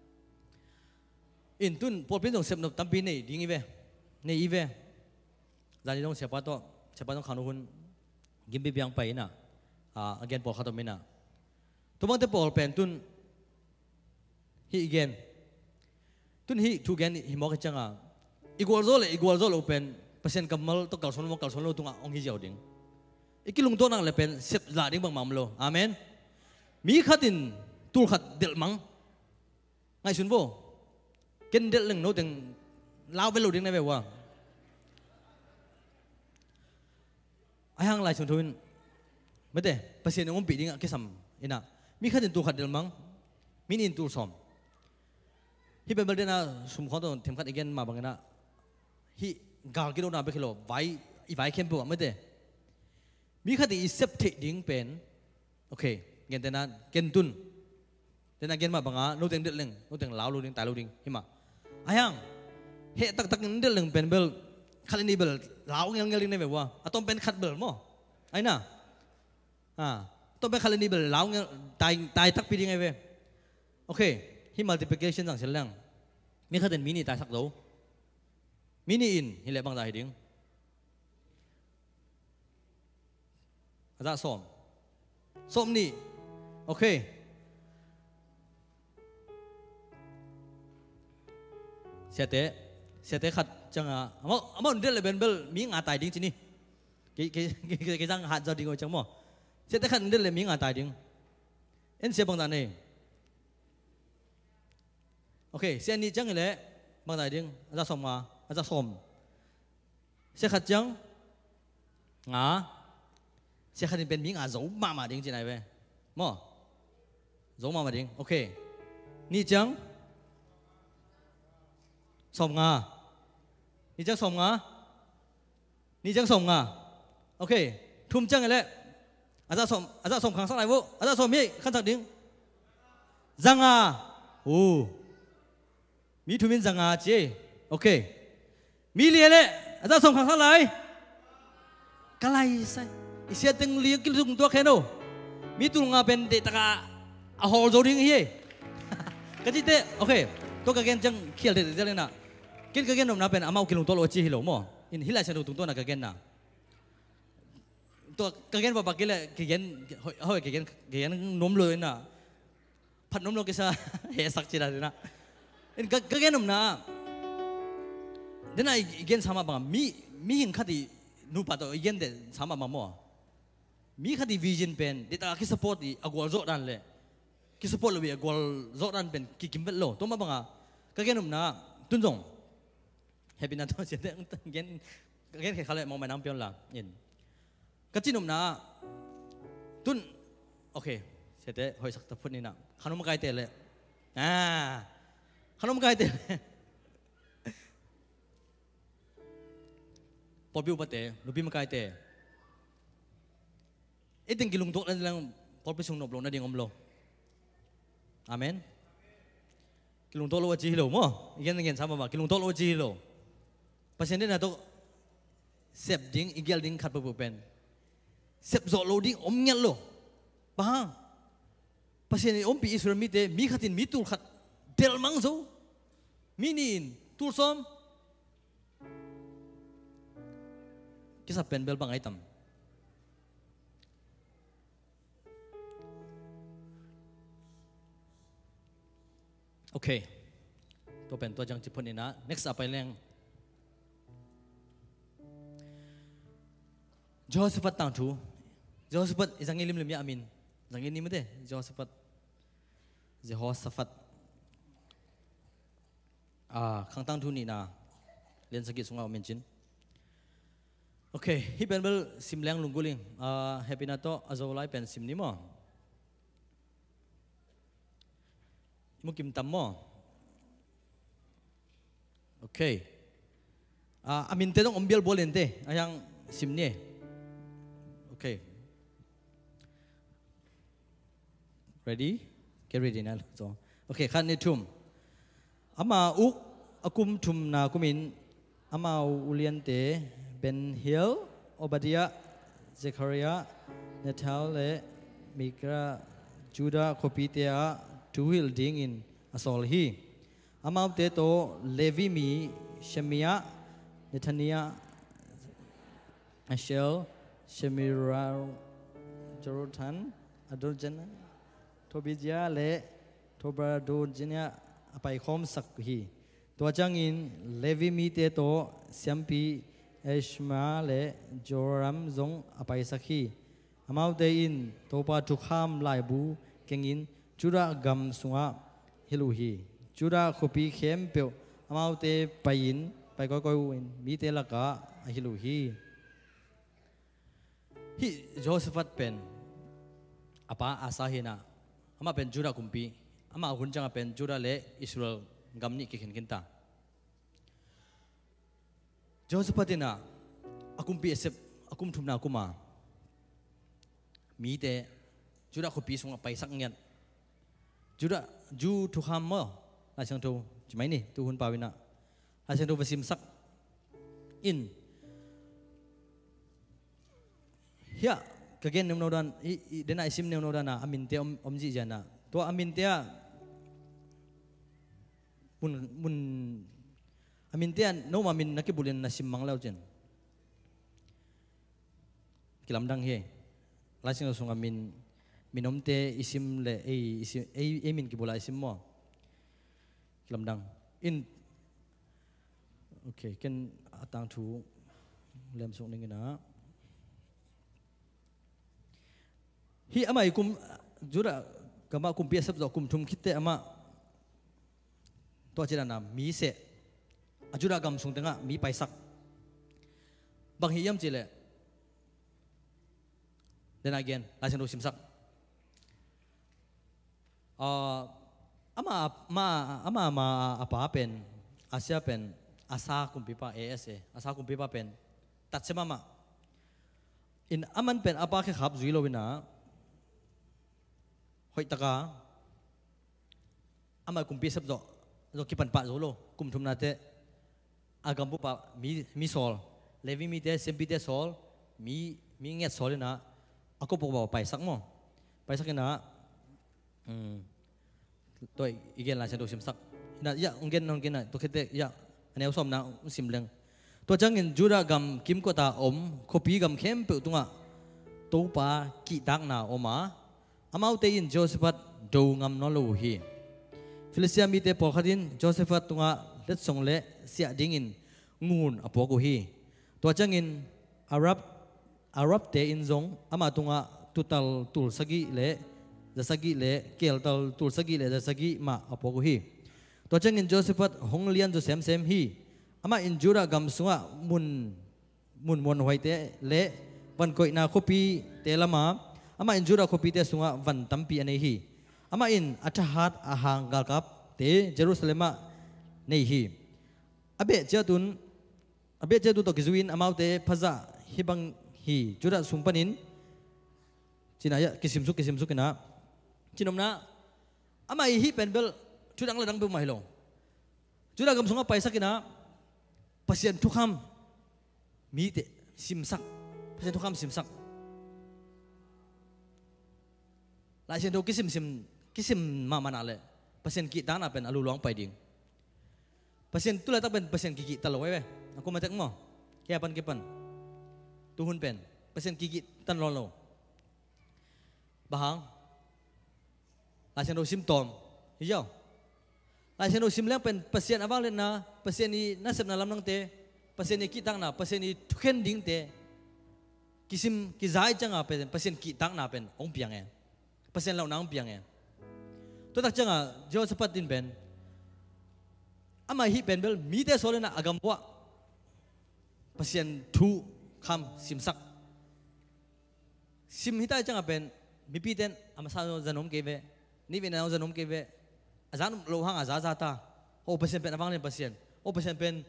อินตุนพอเป็นต้องเสพนบตั้มปีนี่ดิ้งอีเว่นี่อีเว่จานนี้ต้องเสพต้องขันหุ่นกินบีบียงไปนะagain พอเขาตัวมินะตัวบางทีพอเป็นตุนฮี again ตุนฮีทู again ฮีมอกจังอ่ะอีกวอลโซลเป็นเปอร์เซ็นต์กำมัลตัวเก่าส่วนโลตุงอ่ะองค์เจ้าดิ่งอีกลุงตัวนั่งเลยเป็นเสพลาดิ่งบางมัมโลอาเมนมีขัดินตูขัดเดลมังไงสุนโบเกนเดลหนึ่งโน้ตถึงลาวไปโลดิ่งได้ไหมวะไอ้ห่างลายชนทุนไม่ได้เปอร์เซ็นต์ของปีนี้ก็สัมอินะมีขัดินตูขัดเดลมังมีนินตูสอมที่เป็นประเด็นนะสมควรต้องเทมขัดอีกอย่างมาบางนะที่กาลกิโลนาไปกิโลไว้เข้มปวดไม่ได้มีขัดอีเซปเทดิ้งเป็นโอเคเงินแต่นั้นเงินตุนแต่นั้นเงินมาบางอ่ะโน้ตเต็งเดือดหนึ่งโน้ตเต็งลาวโน้ตเต็งตายโน้ตเต็งเห็นไหมไอ้ยังเฮตักเงินเดือดหนึ่งเป็นเบลขัดนี้เบลลาวเงินในแบบว่าต้องเป็นขัดเบลมั้งไอ้น่ะต้องเป็นขัดนี้เบลลาวเงินตายตักปียังไงเว้ยโอเคที่ multiplication ต่างเช่นเรื่องมีขัดเด่นมินิตายสักโล miniin hile bang dahil ding ada som ni okay siate khat changa amo ndel le benbel mi nga tai ding chini cái răng hạt giờ đi ngồi chẳng mò siate khat ndel le mi nga tai ding en se bang da ne okay sian ni chang le bang dai ding ada som se khat chang ngã sẽ khăn bên miếng dấu mà đến trên này về mò dấu mà đến ok ni chăng sòng ngà ni chăng sòng ngà ok thum chăng này lẽ à sòng khang sang lại vô à sòng mi khăn sang đến răng mi thum min răng chứ ok mi liền lẽ à sòng khang sang lại cái này sai isiya teng liang kilung tua keno mitul nga ben de taka ahol zoring hi kajite okay to kagen jang khial de jale na kin kagen nom na ben amau kilung to lo chi hilo mo in hilai sa tung to na kagen na to kagen ba bakile kagen hoi kagen nom lo na phat nom lo kisa he sak chi da na in kagen nom na dena igen sama bang mi hin khati nu pa to igen de sama ma mo mi khati vision pen dita ki support di agwal zo dan le ki support lo bi agwal zo dan pen ki kimbel lo to ma banga ka genum na tunjong happy na to chen gen ke khale mong manam pion la in ka chinum na tun okay sete hoi sak ta phun ni na khanum kai te le khanum kai te pobiu pate lubi ma kai te iting kilung tok lang porpisung noblo na ding omlo amen kilung tok lo chi lo mo igen sama ma kilung tok lo chi lo pasien na to sep ding igel ding khat bu pen sep zo lo ding om ngel lo ba pasien om pi isur mi te mi khatin mi tul khat del mang zo minin tul som kisah pen bel bang item okay to pen to jang chipon ina next apa yang Josephat tang thu Josephat isang ilim lim ya amin jang ini mede Josephat khang tang thu ni na len sakit sunga mention okay hi pen bel sim lang lungguling happy na to azolai pen sim ni mo mukim tam mo okay amin te dong ombial bolen te ayang sim ni okay ready get ready na so okay khan ni thum ama uk akum thum na kumin ama ulian te Ben Hill Obadiah Zechariah Nathal le Mikra Judah Kopitea Tuhil ding in asol hi amau te to Levi mi Shemia Netania Ashel Shemira Jorothan Adorjana Tobijah le Tobradorjana apai khom sak hi to changin Levi mi te to Siampi Eshma le Joram zong apai sakhi amau te in topa tukham lai bu kengin Judah gam sunga hiluhi Judah kopi khem pe amau te pain pai koi win mi te laka hiluhi hi Josephat pen apa asahina ama pen Judah kumpi ama hunjang pen Judah le Israel gamni kikin kinta Josephatina akumpi esep akum thumna akuma mi te Judah kopi sunga pai sak ngiat Judah ju tukham mo la chang tu chimai ni tu hun pawina la chang tu vasim sak in ya kagen nem nodan dena isim nem nodana amin te omji jana to amin te mun amin tian no mamin nakibulin na simmang lau jen kilamdang he lasing usung amin minomte isim le isim min kibula isim mo kilamdang in okay ken atang thu lem sung ningina hi ama ikum jura kama kum piasap do kum thum khitte ama to chira nam mi se ajura gam sung tenga mi paisak bang hiyam chile then again lasen do simsak ama apa pen asia pen asa kum pipa asa asa kum pipa pen tat se mama in aman pen apa ke khap zuilo wina hoi taka ama kum pisap do kipan pa zolo kum thum na te agam bu pa mi sol levi mi te sempi te sol mi nget sol na ako po ba paisak mo paisak na toy igen la sendo simsak na ya ungen na to kete ya ane usom na simleng to jangin jura gam kim ko ta kopi gam kem pe tunga to pa ki tak na oma amau te in Josephat do ngam no lo hi Philistia mi te pokatin Josephat tunga let song le sia dingin ngun apo ko hi to jangin Arab te in zong ama tunga tutal tul sagi le zasagi le kel tal tul sagi le zasagi ma apo ko hi to jangin Josephat honglian jo sem hi ama in jura gam sunga mun hoite le ban koi na kopi te lama ama in jura kopi te sunga van tampi ane hi ama in atahat ahang galkap te Jerusalema nei hi abe jatu to kizuin amau te phaza hibang hi jura sumpanin cinaya kisimsuk na cinomna ama hi penbel judang ladang bu mahilo jura gam sunga paisa kina pasien tukam mi te simsak pasien tukam simsak pasien do kisim mama nale pasien ki dana pen alu luang pai ding pasien tu la tak pen pasien kiki talo we aku matek mo kipan tuhun pen pasien kiki tan lolo bahang pasien do simptom hijau pasien do simleng pen pasien awal na pasien ni nasib na lam nang te pasien ni ki tang na pasien ni thuken ding te kisim ki zai changa pen pasien ki tang na pen ong piang e pasien lau nang piang e to tak changa Josephat din ben ama hi ben bel mi te solena agam wa pasien thu kham simsak sim hita changa ben mi pi ten ama sa zanom keve ni ben na zanom keve azan lo hang azata o pasien pen awang len pasien o pasien pen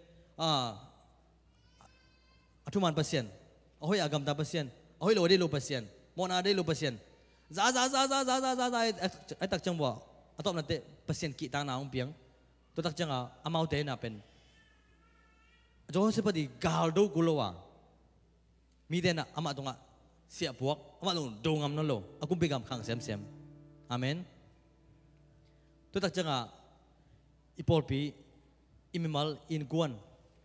atuman pasien ahoy agam ta pasien ahoy lo de lo pasien mona de lo pasien za ai tak chang bo atop na te pasien ki tang na ong piang to tak chang amau te na pen Josephat di galdo gulowa mi de na ama tunga sia buak ama lo dongam no lo aku bigam khang sem amen to tak chang ipolpi imimal in guan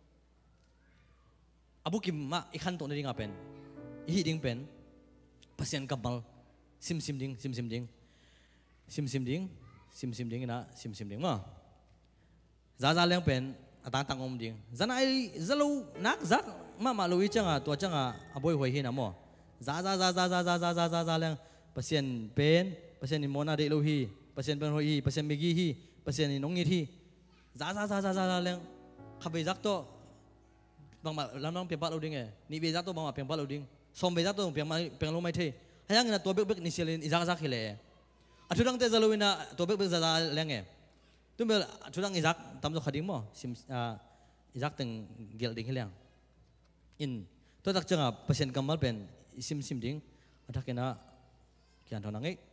abu kim ma ikhan to ni ngapen hi ding pen pasien kamal sim ding na sim ding ma za leng pen atang om ding zan ai zalo nak zak ma lo i changa to changa aboy hoi hi na mo za leng pasien pen pasien ni mona de lo hi pasien pen hoi pasien migi hi pasien ni nongit hi za leng khabe zak to bang ma lam pe ba lo ding e ni be zak to bang ma pe ba lo ding som be zak to pe lo mai the hayang na to bek ni silin izak khile athudang te zalowina to bek za lenge tumbel athudang izak tamzo khadim mo sim izak teng gel ding hilang in to tak changa pasien kamal pen sim ding athakena kian thonang ek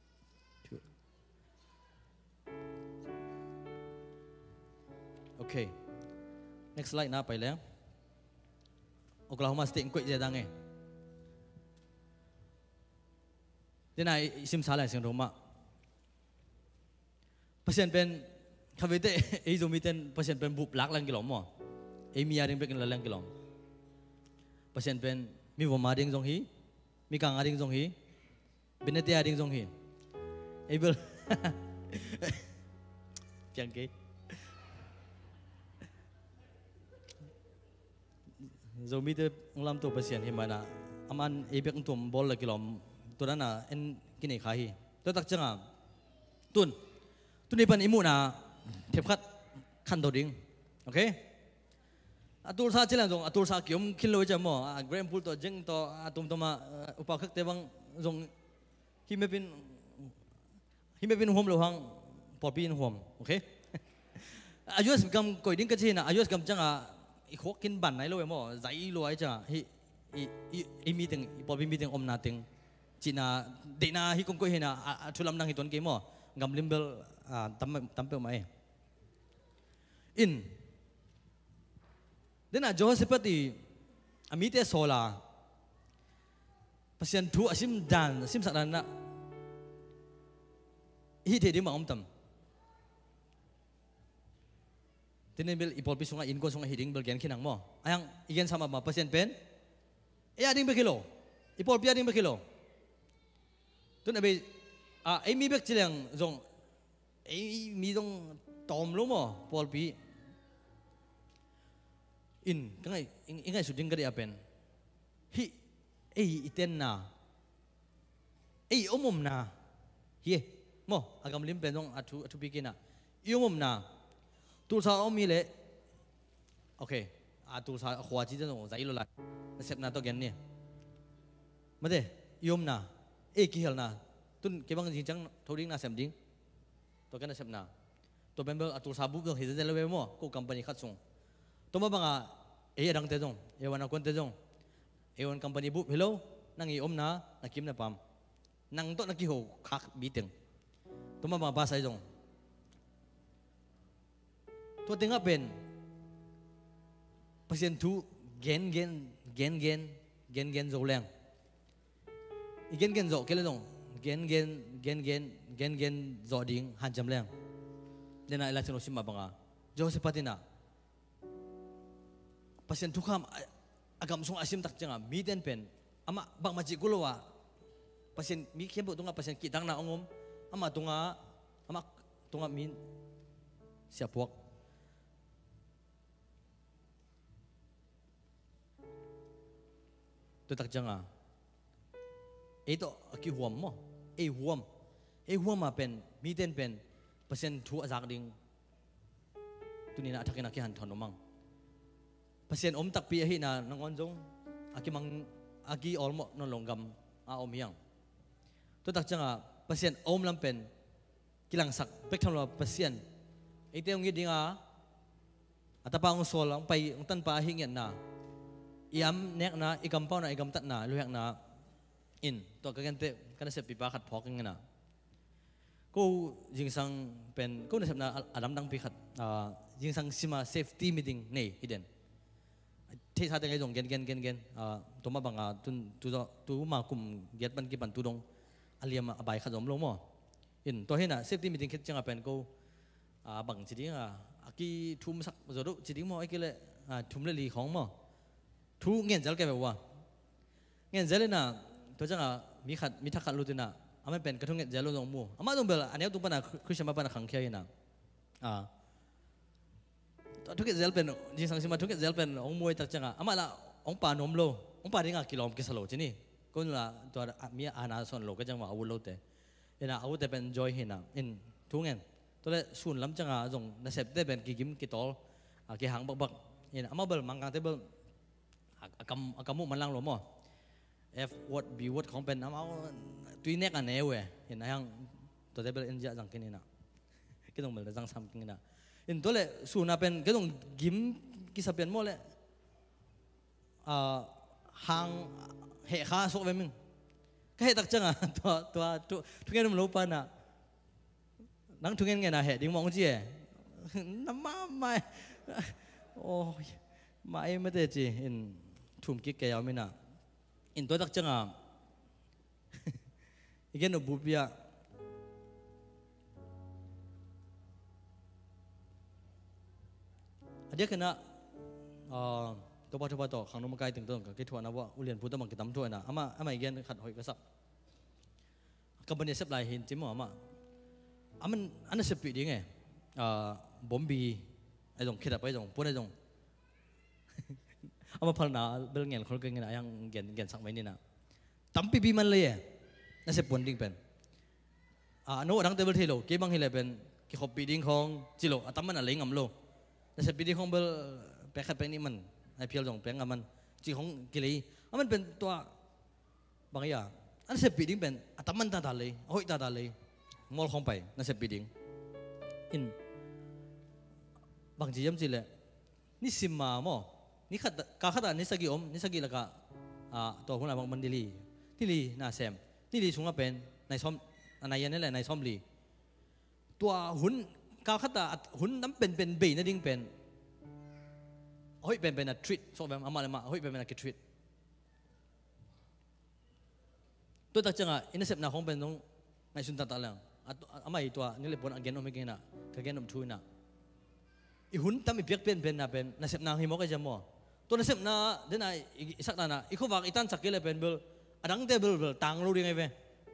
okay next slide na pai le Oklahoma State kwet je dang e Dina isim salah sing Roma. Pasien pen kavite izomiten pasien pen bup lak lang kilom mo. mi aring bekin lalang kilom pasien pen mi wo ma ding jong hi mi kang aring jong hi binete aring jong hi able piang ke zomi te nglam to pasien hi mana aman ebek tum bol la kilom turana en kini khahi to tak changa tun tuni pan imu na thep khat khan do ding okay atur sa chilang jong atur sa kiom kilo jamo gram pul to jeng to atum to ma upa khak te bang jong himepin hom lo hang popin hom okay ayus gam koi ding ka china ayus gam changa i khok kin ban nai lo mo zai lo ai cha hi i meeting popi meeting om nating china de na hi kom ko hina thulam nang hi ton ke mo gam limbel tam pe mai in dena Josephati amite sola pasien thu asim dan asim sarana hi the di ma om tam tenen bel ipol pi sunga in ko sunga hiding bel gen kinang mo ayang igen sama ma pasien pen e ading be kilo ipol pi ading be kilo tun abe ai mi bek chilang jong ai mi jong tom lo mo pol pi in kangai suding gari apen hi iten na omom na hi mo agam lim penong atu bikina omom na tu sa omi le okay tu sa khwa chi jong zai lo la sep na to gen ni made yom na ki hel na tun ke bang jing chang thoring na sem ding to kan sep na to member atu sa bu he je le mo ko company khat sung to ma banga dang te jong wana kon te jong wan company bu hello nang i om na nakim na pam nang to na ki ho khak bi teng to ma ba sai jong to tinga pen pasien thu gen zo leng gen zo kele jong gen zo ding han jam leng lena ila chino sim banga Joseph patina pasien tukam agam sung asim tak changa miden pen ama bang maji gulowa pasien mi kembo tunga pasien kitang na ongom ama tunga min siapok to tak changa ito aki huam mo huam ma pen miden pen pasien thu azak ding tunina athakin aki han thonomang pasien om tak pi hi na nangon jong aki olmo non longgam om yang to tak changa pasien om lam pen kilang sak pek thalo pasien ite ong gidinga atapa ong sol ang pai ong tan pa hingen na iam nek na igam pau na igam tat na luhek na in to kagente kana se pipa khat phok ngena ko jingsang pen ko na sep na adam dang pi khat jingsang sima safety meeting nei hidden thế sao tiếng dùng gen tôi mà bằng tu mà cùng get ban kia ban tu dong aliam bài khát giống lắm mà in tôi thấy na safety meeting khi chẳng apen cô bằng chỉ tiếng aki thum sắc rồi đó chỉ tiếng mà cái lệ thum lệ lì khóng mà thu nghe giải cái bảo nghe giải na tôi chẳng mi thắc khát luôn thế na ame pen cái thung nghe giải luôn dong mu ama dong bel anh em tu pana Christian pana khang kia naทุกเจ้าเป็นจริงสังสิมาทุกเจ้าเป็นองมวยตักจังอ่ะอามาละองป่านมโลองป่าดิ่งอ่ะกิโลกิสโลจีนี่ก็นี่ละตัวมีอาณาส่วนโลก็จังว่าอาวุธโลเตเอ็นอาวุธแต่เป็นจอยเห็นอ่ะเอ็นทุกเงินตัวเล่ส่วนล้ำจังอ่ะส่งนักเสพได้เป็นกิมกิตอลกิหางบักเอ็นอามาเบลมังกังเตเบลอากามุมันลังหลวมอ่ะ F word B word ของเป็นอามาตุยเนกอันเนวเห็นยังตัวเตเบลเอ็นจะจังกินนี่นะก็ต้องเบลจังซ้ำกินนี่นะin tole suna pen kedong gim kisapian mo le hang he kha sok veming ka he tak changa to thungen mo pa na nang thungen nge na he ding mong ji namma mai oh mai ma te ji in thum ki ke yamina in to tak changa igen obubia dia kena ตัวต่อขังนมกายถึงต้นกับกิจวัตรนะว่าอุเรียนพูดต้องมากิจตำถ้วยนะอามาอีกอย่างขัดหอยกระสับกับบันเดเซปลายเห็นจิ๋มว่ามันอันนั้นเสพปีดีไงบอมบีไอ้ตรงคิดอะไรตรงพูดไอ้ตรงเอามาพัฒนาเรื่องเงินคนเก่งนะยังเงินสักไม่นี่นะตั้มปีมันเลยนั่นเสพปนดิ้งเป็นโน้ตดังเตเบิลเทโลเก็บบางทีเลยเป็นกี่ขบปีดิ้งของจิโลตั้มมันอะไรงำโลนั่นเสพปีดิ้งของเบลแปลกนี่มันไอเพียลจงแปลงมันจีของกิเลสมันเป็นตัวบางอย่างอันเสพปีดิ้งเป็นตั้มมันตาเลยห้อยตาเลยมอลของไปนั่นเสพปีดิ้งอินบางทีย้ำจีเลยนี่สิมาโมนี่ขัดกาขัดนี่สกินี่สกิละกะตัวคนละบางมันดีลีน่าเซมนี่ลีชงว่าเป็นในซ้อมในยันนี่แหละในซ้อมลีตัวหุ่นกาขัดหุ่นน้ำเป็นเบย์นั่นดิ้งเป็นเฮ้ยเป็นทริตโซ่แบบอามาเลยมาเฮ้ยเป็นกิทริตตัวตักจังอินเซปนาของเป็นตรงในสุนทรตะลังอามาอีตัวนี่เลยปนอันเกนอมเกน่ะกเกนอมทุยน่ะอีหุ่นตั้มอีเปียกเป็นน่ะเป็นในเซปนาหิมก็จะมั่วตัวในเซปนาเดี๋ยวน่ะอีสักน่ะอีเขาว่าอีตันสักกี่เลยเป็นเบลอดังเตเบลต่างรู้ยังไงเว้ย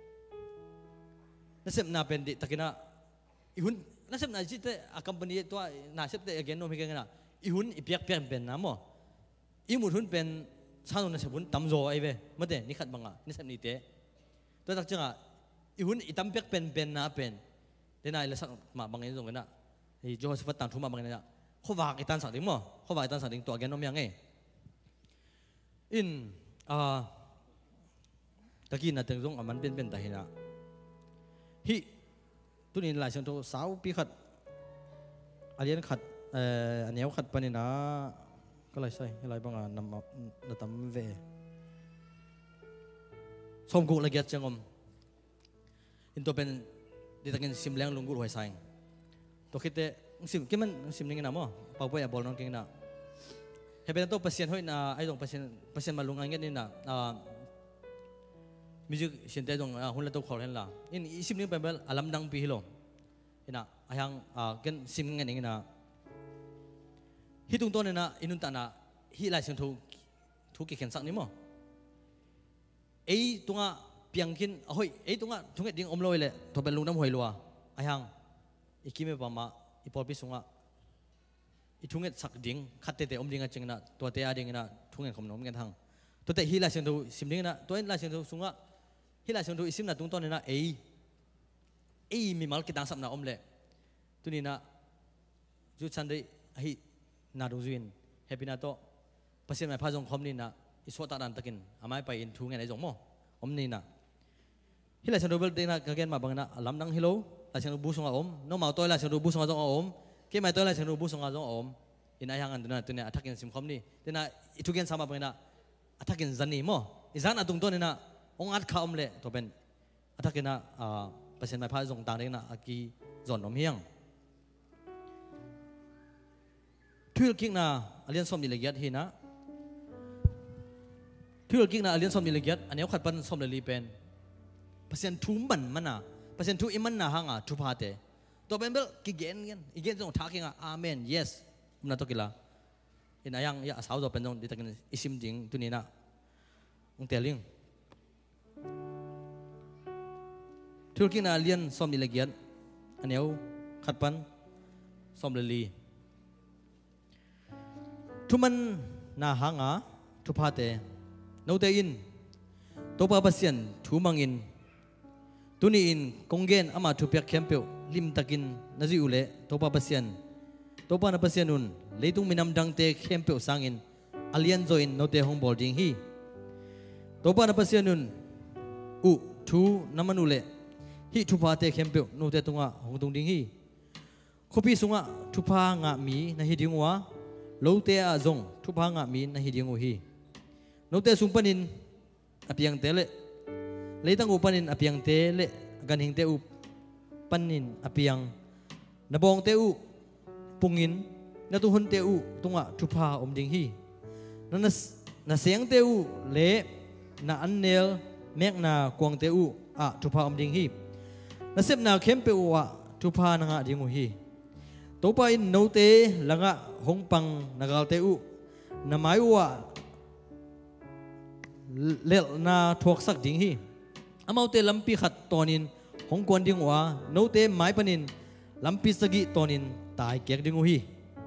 ในเซปนาเป็นดิตะกิน่ะอีหุ่นในเซปนาจิตอาคัมปานีตัวน่ะเซปเตอเกนอมเกน่ะอีหุ่นอีเปียกเป็นนะมั่วอีหมุดหุ่นเป็นชาโนในเซปหุ่นตั้มโจไอ้เว้ยไม่ได้นี่ขัดบังอ่ะนี่เซปนี่เตะตัวตักจังอีหุ่นอีตั้มเปียกเป็นนะเป็นเดี๋ยวน่ะเลยสักมาบางอย่างตรงนั้นน่ะไอ้โจฮัสฟัตต่างทุ่มมาบางอย่างน่ะเขาว่าอีตันสักดิ้งมั่วเขาว่าอีตันสักดิ้งตัวแกนอมยังไงอินตะกี้น่ะถึงตรงมันเป็นแต่เห็นน่ะฮิตัวนี้หลายเชิงตัวสาวปีขัดอันนี้ขัดอันนี้ขัดปนินะก็เลยใช่อะไรบ้างนำตำเวสมกุละเกียรติจังอินตัวเป็นดิตะกินซิมแรงลงกุหอยใส่ตัวคิดเตะซิมกี่มันซิมนี่ไงนะมั้งเป่าไปบอลน้องเก่งนะเห็นเป็นตัวเปอร์เซ็นต์ห้อยนะไอ้ตรงเปอร์เซ็นต์มาลงงานเงี้ยนี่นะมิจุเสียนเตะตรงหุ่นละตัวขอเห็นละอินซิมนี่เป็นแบบอลัมดังปีฮิโลเห็นนะยังกันซิมเงี้ยนี่นะฮิตรงตัวนี่นะอินุนตานะฮิไลเสียงถูกเขียนสักนี่มั้งไอ้ตรงเพียงกินเฮ้ยไอ้ตรงทุ่งเอ็ดดิ้งอมลอยเลยตัวเป็นลุงน้ำหอยลัวยังอีกิเมปามาอีพอพิสุงอีทุ่งเอ็ดสักดิ้งขัดเตะอมดิ้งจริงนะตัวเตะดิ้งนะทุ่งเอ็ดขมนมกันทั้งตัวเตะฮิไลเสียงถูซิมดิ้งนะตัวไลเสียงถูสุงฮิไลเสียงถูอิซิมนะตรงตัวนี่นะไอ้มีมัลกิดังสับนะอมเลยตัวนี้นะจุดชันได้ฮินาดูจินเฮปินาโตภาษาไม่พาจงคมนี่นะอิสวตาดันตะกินอาไม่ไปอินทุ่งเอ็ดไอ้จงมั้งอมนี่นะฮิลาเชนดูเบลเดน่าก็เกณฑ์มาบังนะลำดังฮิโลลาเชนดูบุษงอาอมน้องมาตัวลาเชนดูบุษงอาจงอาอมเกี่ยไม่ตัวลาเชนดูบุษงอาจงอาอมอินอายังอันตัวเนี่ยอัฐกินสิมคอมนี่ตัวน่ะอิทุเกนsamaบังนะอัฐกินจันนี่มั้งอิจันอัตุงตัวนี่นะองอัดข้าอมเล่ตัวเป็นอัฐกินนะเปอร์เซ็นต์ไม่พาจงต่างเด็กนะอากีจอนอมเฮียงทุลกิกนะอเลียนสมดิเลกียดฮีนะทุลกิกนะอเลียนสมดิเลกียดอันนี้เขาขัดปันสมเลลีเป็นเปอร์เซ็นต์ทุ่มบันมันนะเปอร์เซ็นต์ทุ่มอิมันนะฮังทุพาเตตัวเป็นเบลกิเกนกันอีเกนตรงทักยังอาเมน yes มันนั่นตัวกิละอินอายังยาสาวตัวเป็นตรงดิตากันอิซิมจริงตัวนี้นะองเตลิงทุกกินาเลียนสมดิเลกียนอันนี้ขัดปันสมเลลีทุมันนาฮังทุพาเตโนเตอินตัวปะเปอร์เซ็นต์ทุมังอินตุนีอินกงเกนอามาทุเปียกเข้มเปียวลิมตะกินนาจิอุเล่ตัวปะเปอร์เซ็นต์ตัวปะนับเปอร์เซ็นต์นุนเลยตุงมินำดังเตะเข้มเปียวสังอินอเลียนโจอินโนเตฮงบอลดิงฮีตัวปะนับเปอร์เซ็นต์นุนทูน้ำมันอุเล่ฮีทุพาเตะเข้มเปียวโนเตตุงหงตุงดิงฮีคบปีสุงทุพางะมีนาฮิดิงวะโลเตะจงทุพางะมีนาฮิดิงวฮีโนเตสุงปันินอภิยังเตเลเลยตั้งอุปันินอภิยังเตเลกันหิงเตอุปันินอภิยังนบองเตอุปุงินนตุหุนเตอุตุงะทุพาอมดิงฮีนั่นเสียงเตอุเลน่าอันเนลเมกนากวงเตอุทุพาอมดิงฮีนั่นเสพนาเข้มเปอุทุพานงะดิงวฮีตัวไปโนเตละงะหงปังนากาลเตอุ namai wa lel na thuak sak ding hi amau te lampi khat tonin hong kon ding wa no te mai panin lampi sagi tonin tai kek ding hi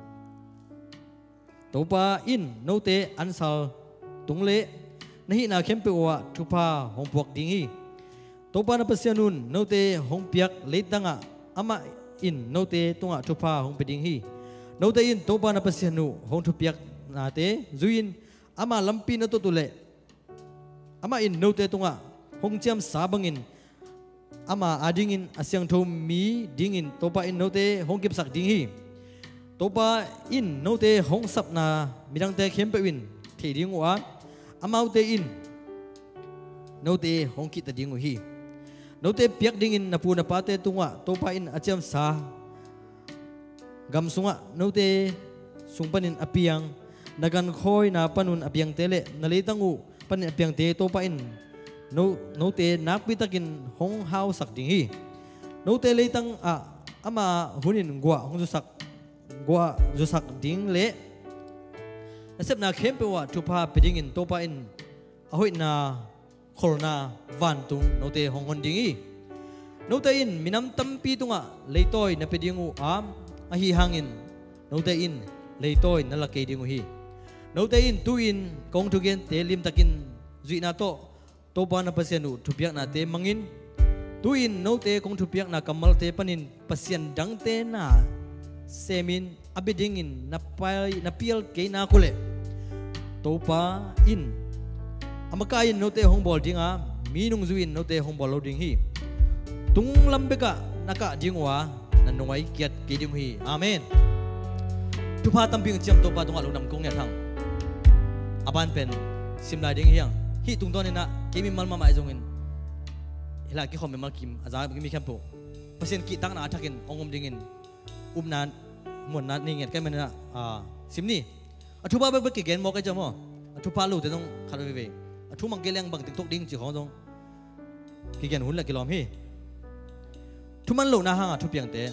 topa in no te ansal tungle nahi na khem pe wa thupa hong puak ding hi topa na pasianun no te hong piak leitanga ama in no te tunga thupa hong pe ding hi no te in topa na pasianu hong thu piak na te zuin ama lampi na to tule ama in no te tunga hong chiam sabangin ama adingin asyang thom mi dingin topa in no te hong kip sak ding hi topa in no te hong sap na midang te khem pe win the ding wa amau te in no te hong ki ta ding hi no te piak dingin na pu na pa te tunga topa in achiam sa gam sunga no te sungpanin apiang nagan khoi na panun apiang tele na leitangu panin apiang te topa in no te nak bitakin hong hau sak ding hi no te leitang ama hunin gwa hong ju sak ding le nasep na khem pe wa thupa peding in topa in ahoi na khorna van tung no te hong hon ding hi no te in minam tampi tunga leitoi na pedingu ahi hangin no te in leitoi na la ke dingu hi no te in tu in kong tu gen te lim takin zui na to topa na pasianu thupiak na te mangin tu in no te kong thupiak na kamal te panin pasian dang te na semin abiding in na pial ke na kule topa in amakain no te hong bol dinga minung zuin no te hong bol loading hi tung lambeka naka dingwa nanungai kiat ke ding hi amen thupa tamping chiam topa tunga lunam kong ne thang aban pen simlai ding hiang hi tung don na kemi malma mai jongin hila ki khom mal kim aza mi khampo pasien ki tang na athakin ongom dingin umnan mon na ninget kai mena simni athuba ba ki gen mo kai jamo athupa lu te nong kharu ve athu mang geleng bang tiktok ding chi khong dong ki gen hun la kilom hi thuman lo na hang athu piang te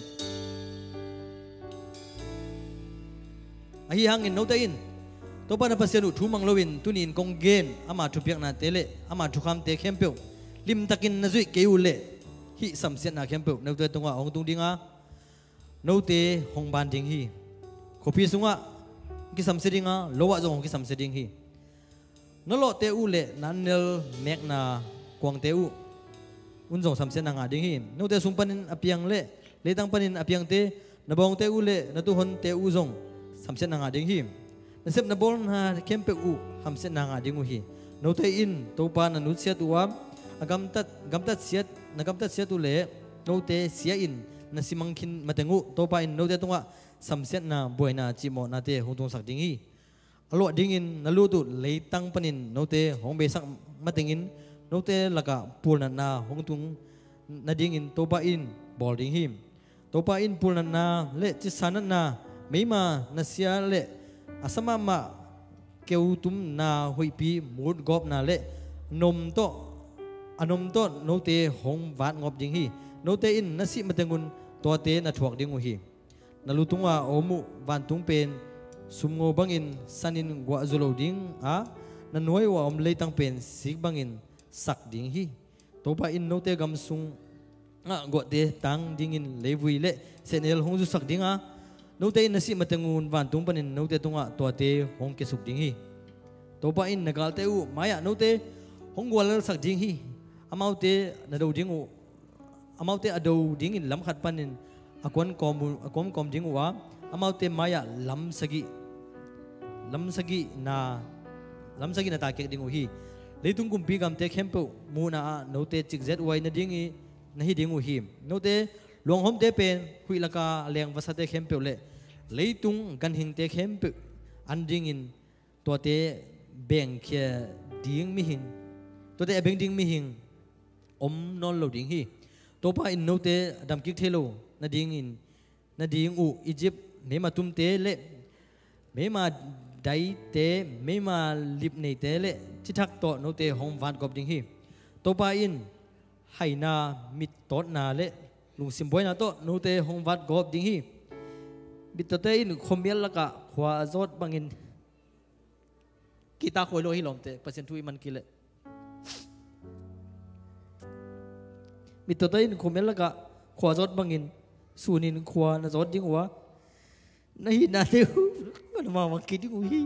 ahi hang in no te in topa na pasianu thu mang lowin tunin kong gen ama thu piak na tele ama thu kham te khempeu lim takin na zui ke ule hi samsian na khempeu no te tonga ong tung dinga no te hong ban ding hi khopi sunga ki samsedinga lowa jong ki samseding hi no lo te ule nanel mek na kwang te u unjong samsian na nga ding hi no te sumpanin apiang le tang panin apiang te na bong te ule na tu hon te u jong samsian na nga ding hi nasib na bol na kempe u hamsen na nga dingu hi no te in topa na nut sia tuwa gamtat sia tu le no te sia in na simangkin matengu topa in no te tunga samset na boina chimo na te hungtung sak ding hi alo dingin nalu tu leitang panin no te hongbe sak matengin no te laka pulna na hungtung na dingin topa in bol ding hi topa in pulna na le chi sanan na meima na sia le asama ma keutum na hoipi mut gop na le anom to no te hong vat ngop ding hi no te in nasi matengun to te na thuak ding hi nalutunga omu van tung pen sumngo bangin sanin gwa zulo ding na noi wa om leitang pen sik bangin sak ding hi topa in no te gam sung gwa te tang ding in levui le senel hong ju sak ding no te in nasi matengun van tung panin no te tunga to te hong ke suk ding hi topa in nagal te u maya no te hong gwal sak ding hi amau te na do ding u amau te ado ding in lam khat panin akom kom ding wa amau te maya lam sagi na ta ke ding u hi leitung kum pi gam te khempo mu na no te chik zet wai na ding i na hi ding u hi no te long hom te pen hui laka leng vasa te khempo le leitung gan hing te khempo an ding in to te beng khia ding mi hin to te beng ding mi hin om non lo ding hi topa in no te dam kik thelo na ding u Egypt me ma tum te le me ma dai te me ma lip nei te le chi thak to no te hong van gop ding hi topa in haina mit tot na le lung sim boy na to no te hong van gop ding hi bit to te in khomial laka khwa azot bangin kita khoi lo hi lom te pasien tu iman kile mi to tai khomel la ka khwa jot bangin sunin khwa na jot ding wa na hi na te ma ma ki ding hi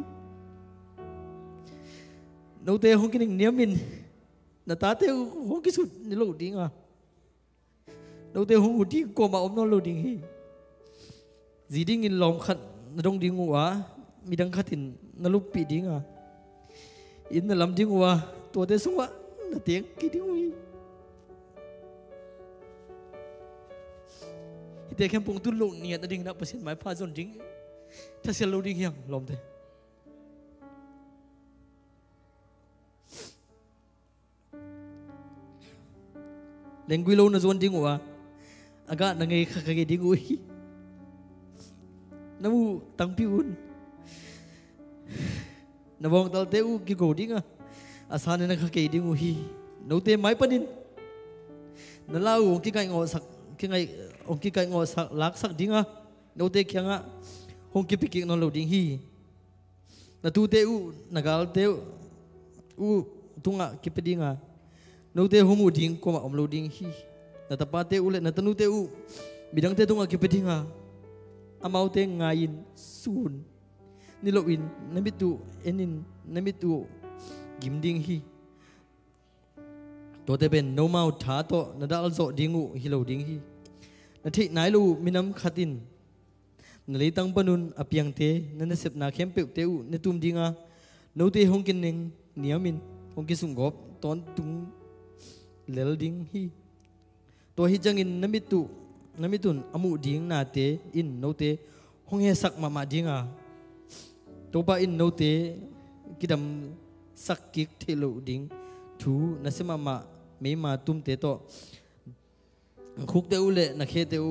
no te hong kining niamin na ta te hong ki sut ni lo ding a no te hong u ding ko ma om no lo ding hi gì đi nghìn lòng khát đông đi ngủ mi đang khát thìn nó lúc bị đi ngà in là làm đi ngủ tua thế xuống là tiếng cái đi ngủ thì cái bông tu lụn nhiệt nó đi nạp bớt máy pha dồn chính ta sẽ lâu đi hiang lòng thế lên quy lâu nó dồn đi ngủ agak nangai kakak đi ngủ namu tang piun nabong tal teu ki go dinga asane na khake dingu hi no te mai panin na lau ong ki kai ngo sak ki ngai ong ki kai ngo sak lak sak dinga no te kyanga hong ki pikik no lo ding hi na tu te u nagal te u tunga ki pedinga no te homu ding ko ma om lo ding hi na tapate u le na tanu te u bidang te tunga ki pedinga amau te ngain sun niloin namitu enin namitu gimding hi to te ben no mau tha to nadal zo dingu hilo ding hi na thi nai lu minam khatin na le tang panun apiang te na sep na khem pe te u ne tum dinga no te hong kin ning niamin hong ki sung gop ton tung lel ding hi to hi jangin namitun amu ding na te in no te hong he sak mama dinga to ba in no te kidam sak kik thelo ding thu na se mama me ma tum te to khuk te u le na khe te u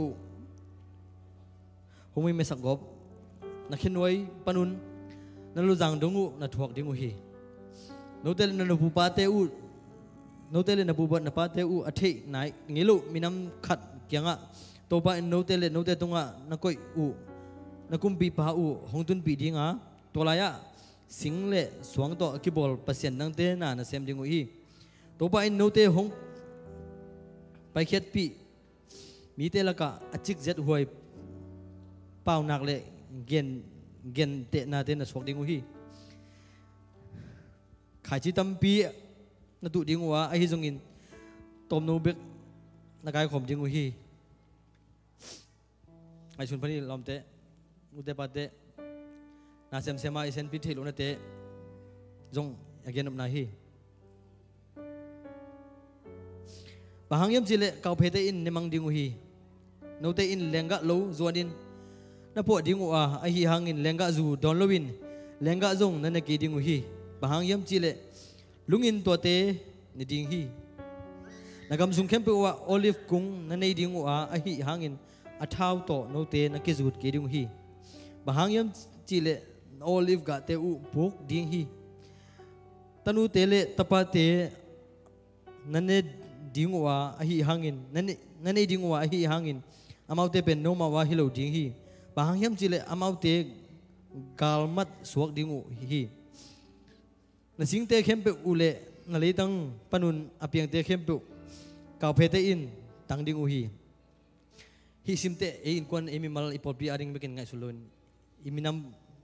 hong me sak gop na khe noi panun na lu jang dongu na thuak dingu hi no te na nu pa te u no te le na bu ba na pa te u athe nai ngilu minam khat kyanga to ba in no te le no te tunga na koi u na kum pi pa u hong tun pi dinga to la ya sing le suang to ki bol pasien nang te na sem ding u hi to ba in no te hong pai khet pi mi te la ka achik zet huai pau nak le gen te na te na sok ding u hi khai chi tam pi na tu ding wa a hi jong in tom no bek na kai khom ding u hi ai sun pani lom te ute pa te na sem sema isen pi thil una te jong again na hi bahang yam chile kau phete in nemang dingu hi no te in lenga lo zuanin na po dingu a hi hangin lenga zu don lowin lenga jong na ki dingu hi bahang yam chile lungin to te ni ding hi nagam sung khem pe wa olive kung na nei dingu a hi hangin athau to no te na ki zut ki dingu hi bahang yam chile olive ga te u buk ding hi tanu te le tapa te nane dingu a hi hangin nane dingu a hi hangin amau te pen no ma wa hilo ding hi bahang yam chile amau te galmat suak dingu hi na sing te khem pe u le na le tang panun apiang te khem pe kau phete in tang ding u hi simte e in kon emi mal ipol pi aring bekin ngai sulun iminam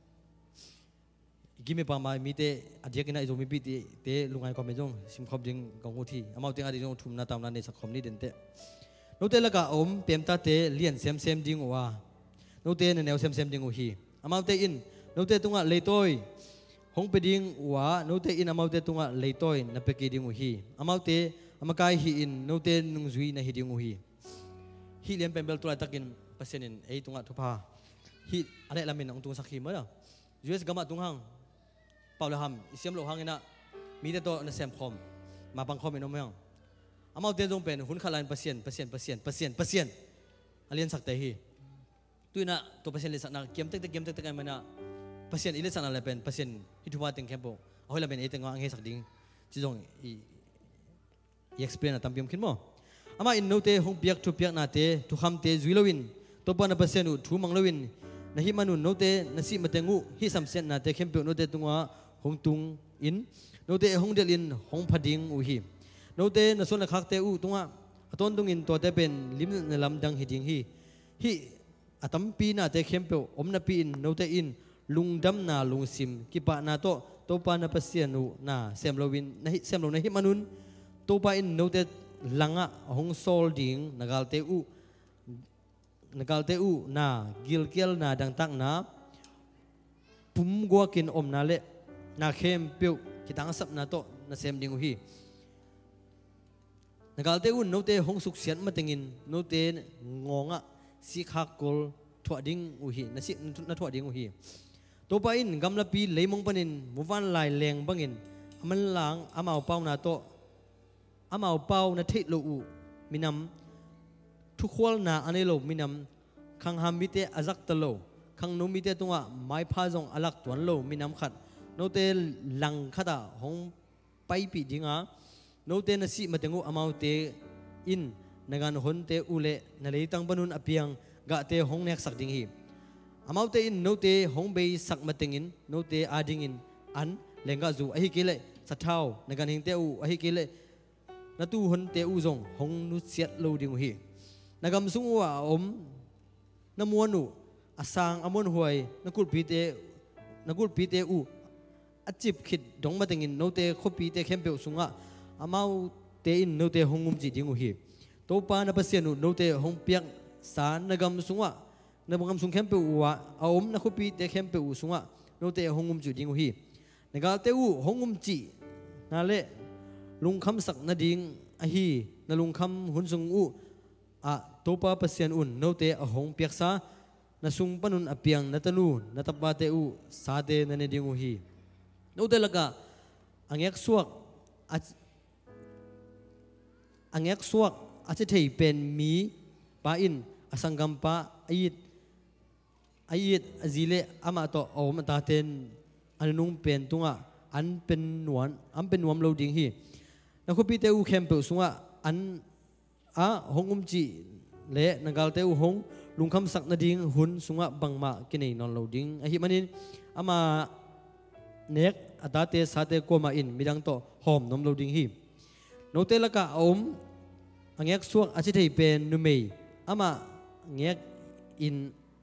gime pa ma mi te adya kina izo mi pi te lungai ko me jong sim khop ding gong thi amau te adi jong thum na tam na ne sakhom ni den te no te laka om pem ta te lian sem ding wa no te ne neu sem ding u hi amau te in no te tunga leitoi hong pe ding wa no te in amau te tunga leitoi na pe ki ding u hi amau te amakai hi in no te nung zui na hi ding u hi hi lian pembel tu takin pasenin ei tunga thupa hi ade lamin ong tung sakhi ma US gama tunghang paulaham isiam lo hangena mi te to na sem khom ma pang khom enom yang amau te jong pen hun khalan pasien alien sakte hi tuina to pasien le sakna kem tek ai mana pasien ile sakna le pen pasien hi thupa teng kempo ahoi la ben ei teng ang he sak ding chi jong i explain atam piam khin mo ama in no te hong piak thu piak na te thu kham te zuilowin to pa na pasenu thu manglowin na hi manu no te na si matengu hi samsen na te khempe no te tunga hong tung in no te hong del in hong phading u hi no te na son khak te u tunga aton tung in to te pen lim na lam dang hi ding hi atam pi na te khem pe om na pi in no te in lungdam na lungsim ki pa na to pa na pasian u na sem lowin na hi sem lo na hi manun to pa in no te langa hong sol ding nagal te u na gilkel na dang tak na pum gwa kin om na le na khem pe kitang sap na to na sem ding hi nagal te u no te hong suk sian ma tengin no te ngonga si khak kol thwa ding u hi na si na thwa ding u hi to pa in gamla pi leimong panin muwan lai leng bangin aman lang amau pau na to amau pau na thei lo u minam thu khwal na anelo minam khang ham mi te azak ta lo khang no mi te tunga mai pha jong alak tuan lo minam khat no te lang khata hong pai pi dinga no te na si matengu amau te in nagan hon te ule na leitang banun apiang ga te hong nek sak ding hi amau te in no te hong bei sak matengin no te ading in an lenga zu ahi kele sathau nagan hing te u ahi kele na tu hon te u zong hong nu siat lo ding hi nagam sungwa om namuanu asang amon huai nakul pi te u achip khit dong matengin no te khopi te khempe sunga amau te in no te hongum ji ding hi to pa na pasianu no te hong piak sa nagam sunga nabangam sung khempe uwa aom na khopi te khempe u sunga no te hongum ju ding hi nagal te u hongum chi na le lungkham sak na ding a hi na lungkham hun sung u a topa pasian un no te a hong piak sa na sung panun apiang na tanu na tapa te u sa te na ne ding u hi no te laga angek suak ache thei pen mi pa in asanggam pa ayit azile ama to om ta ten anung pen tunga an pen nuam lo ding hi na khopi te u khem pe sunga an a hongum chi le nagal te u hong lungkham sak na ding hun sunga bangma kinai non lo ding a hi manin ama nek atate sate koma in midang to hom nom lo ding hi no te laka om angek suak achi thei pen nu mei ama ngek in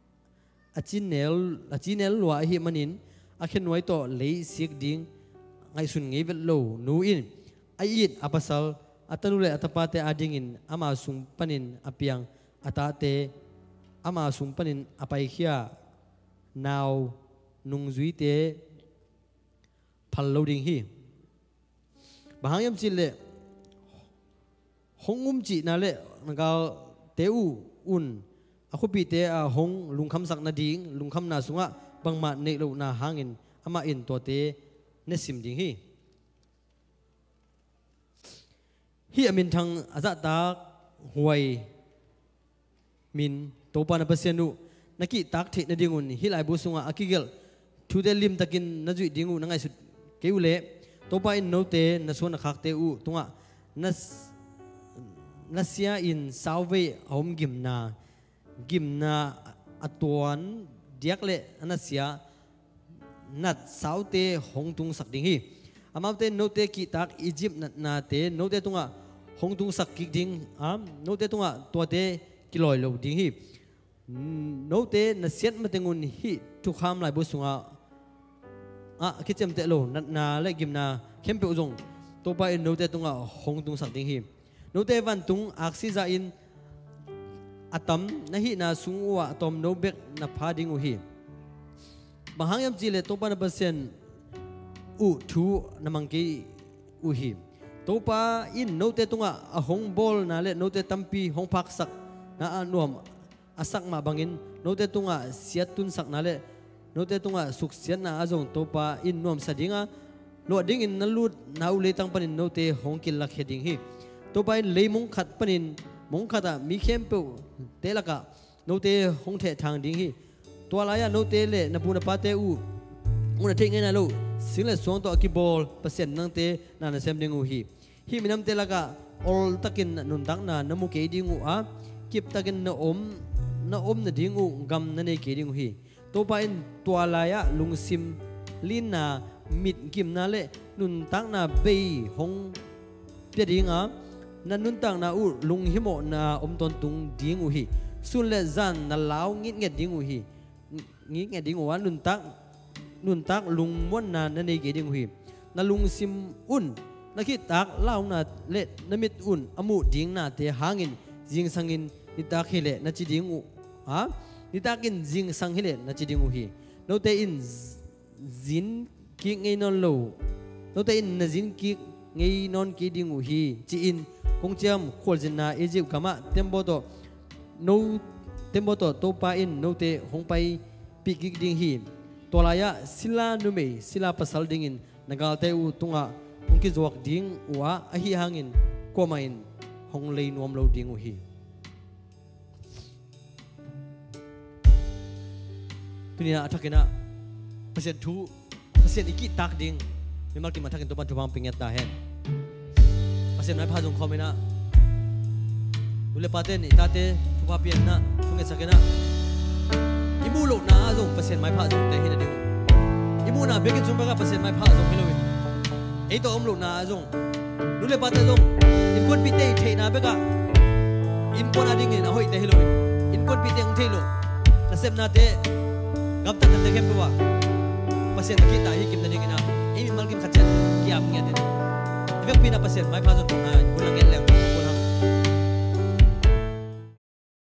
achinel lwa hi manin akhen noi to lei sik ding ngai sun ngei vel lo nu in ayit apasal atanule atapate ading in ama sung panin apiang atate ama sung panin apai khia naw nung zui te phal lo ding hi bahangyam chile hongum chi na le nagal teu un akhupi te a hong lungkham sak na ding lungkham na sunga bangma ne lo na hangin ama in to te ne sim ding hi amin thang aza ta huai min topa na pasianu naki tak the na dingun hilai bu sunga akigel thu de lim takin na jui dingu na ngai su keule topa in no te na so na khak te u tunga nasia in salve hom gimna atuan diakle anasia nat saute hongtung sak ding hi amaute note ki tak Egypt na te note tunga hongtung sak ki ding note tunga to te kiloi lo ding hi note na set matengun hi tu kham lai bo sunga kitchem te lo na le gimna khempe uzong to pa in note tunga hongtung sak ding hi note van tung aksiza in atam na hi na sungwa tom no bek na phading u hi bahangyam chile topa na pasien u thu namangki u hi topa in note tunga a hong bol na le note tampi hong phak sak na anuam asak ma bangin note tunga siatun sak na le note tunga suksian na azong topa in nuam sadinga lo ding in nalut na ule tang panin note hong kil lak heding hi topa in leimong khat panin mong khata mi khem pe telaka note hong the thang ding hi toalaya note le na puna pate u una thing na lo sile song to ki bol pasien nang te na na sem ding u hi minam telaka ol takin nun dang na namu ke ding u a kip takin na om na ding u gam na ne ke ding u hi topa in toalaya lungsim lin na mit kim na le nun tak na be hong pia ding a na nun tak na u lung himo na ton tung ding u hi sun le zan na law ngit nget ding u hi ngit nget ding wa nun tak lung mon na na nei ge ding u hi na lung sim un na ki tak law na le na mit un amu ding na te hangin jing sangin ni tak hi le na chi ding u ha ni takin jing sang hi le na chi ding u hi no te in zin ki ngei non lo no te in na zin ki ngei non ki ding u hi chi in kong chiam khol jin na Egypt kama tembo to pa in no te hong pai pi ki ding hi tolaya sila nume sila pasal ding in nagal te u tunga kong ki jok ding wa a hi hangin ko main hong lei nuam lo ding u hi tunina atakina pasien iki tak ding memang ki matakin topan tubang pinget dahen pasien nai phajong khomena ule paten itate tupa pian na tunget sakena imu lo na azong pasien mai phajong te hin ding imu na bekin jumba ka pasien mai phajong helowin eito om lo na azong ule paten zong in kon pi te the na beka in kon ading in ahoi te helowin in kon pi te ang thelo na sem na te gam tak te kem wa pasien kita hikim na dingina imi malkim khatchen kiam ngene evek pina pasien mai phazon na kulang ngel leng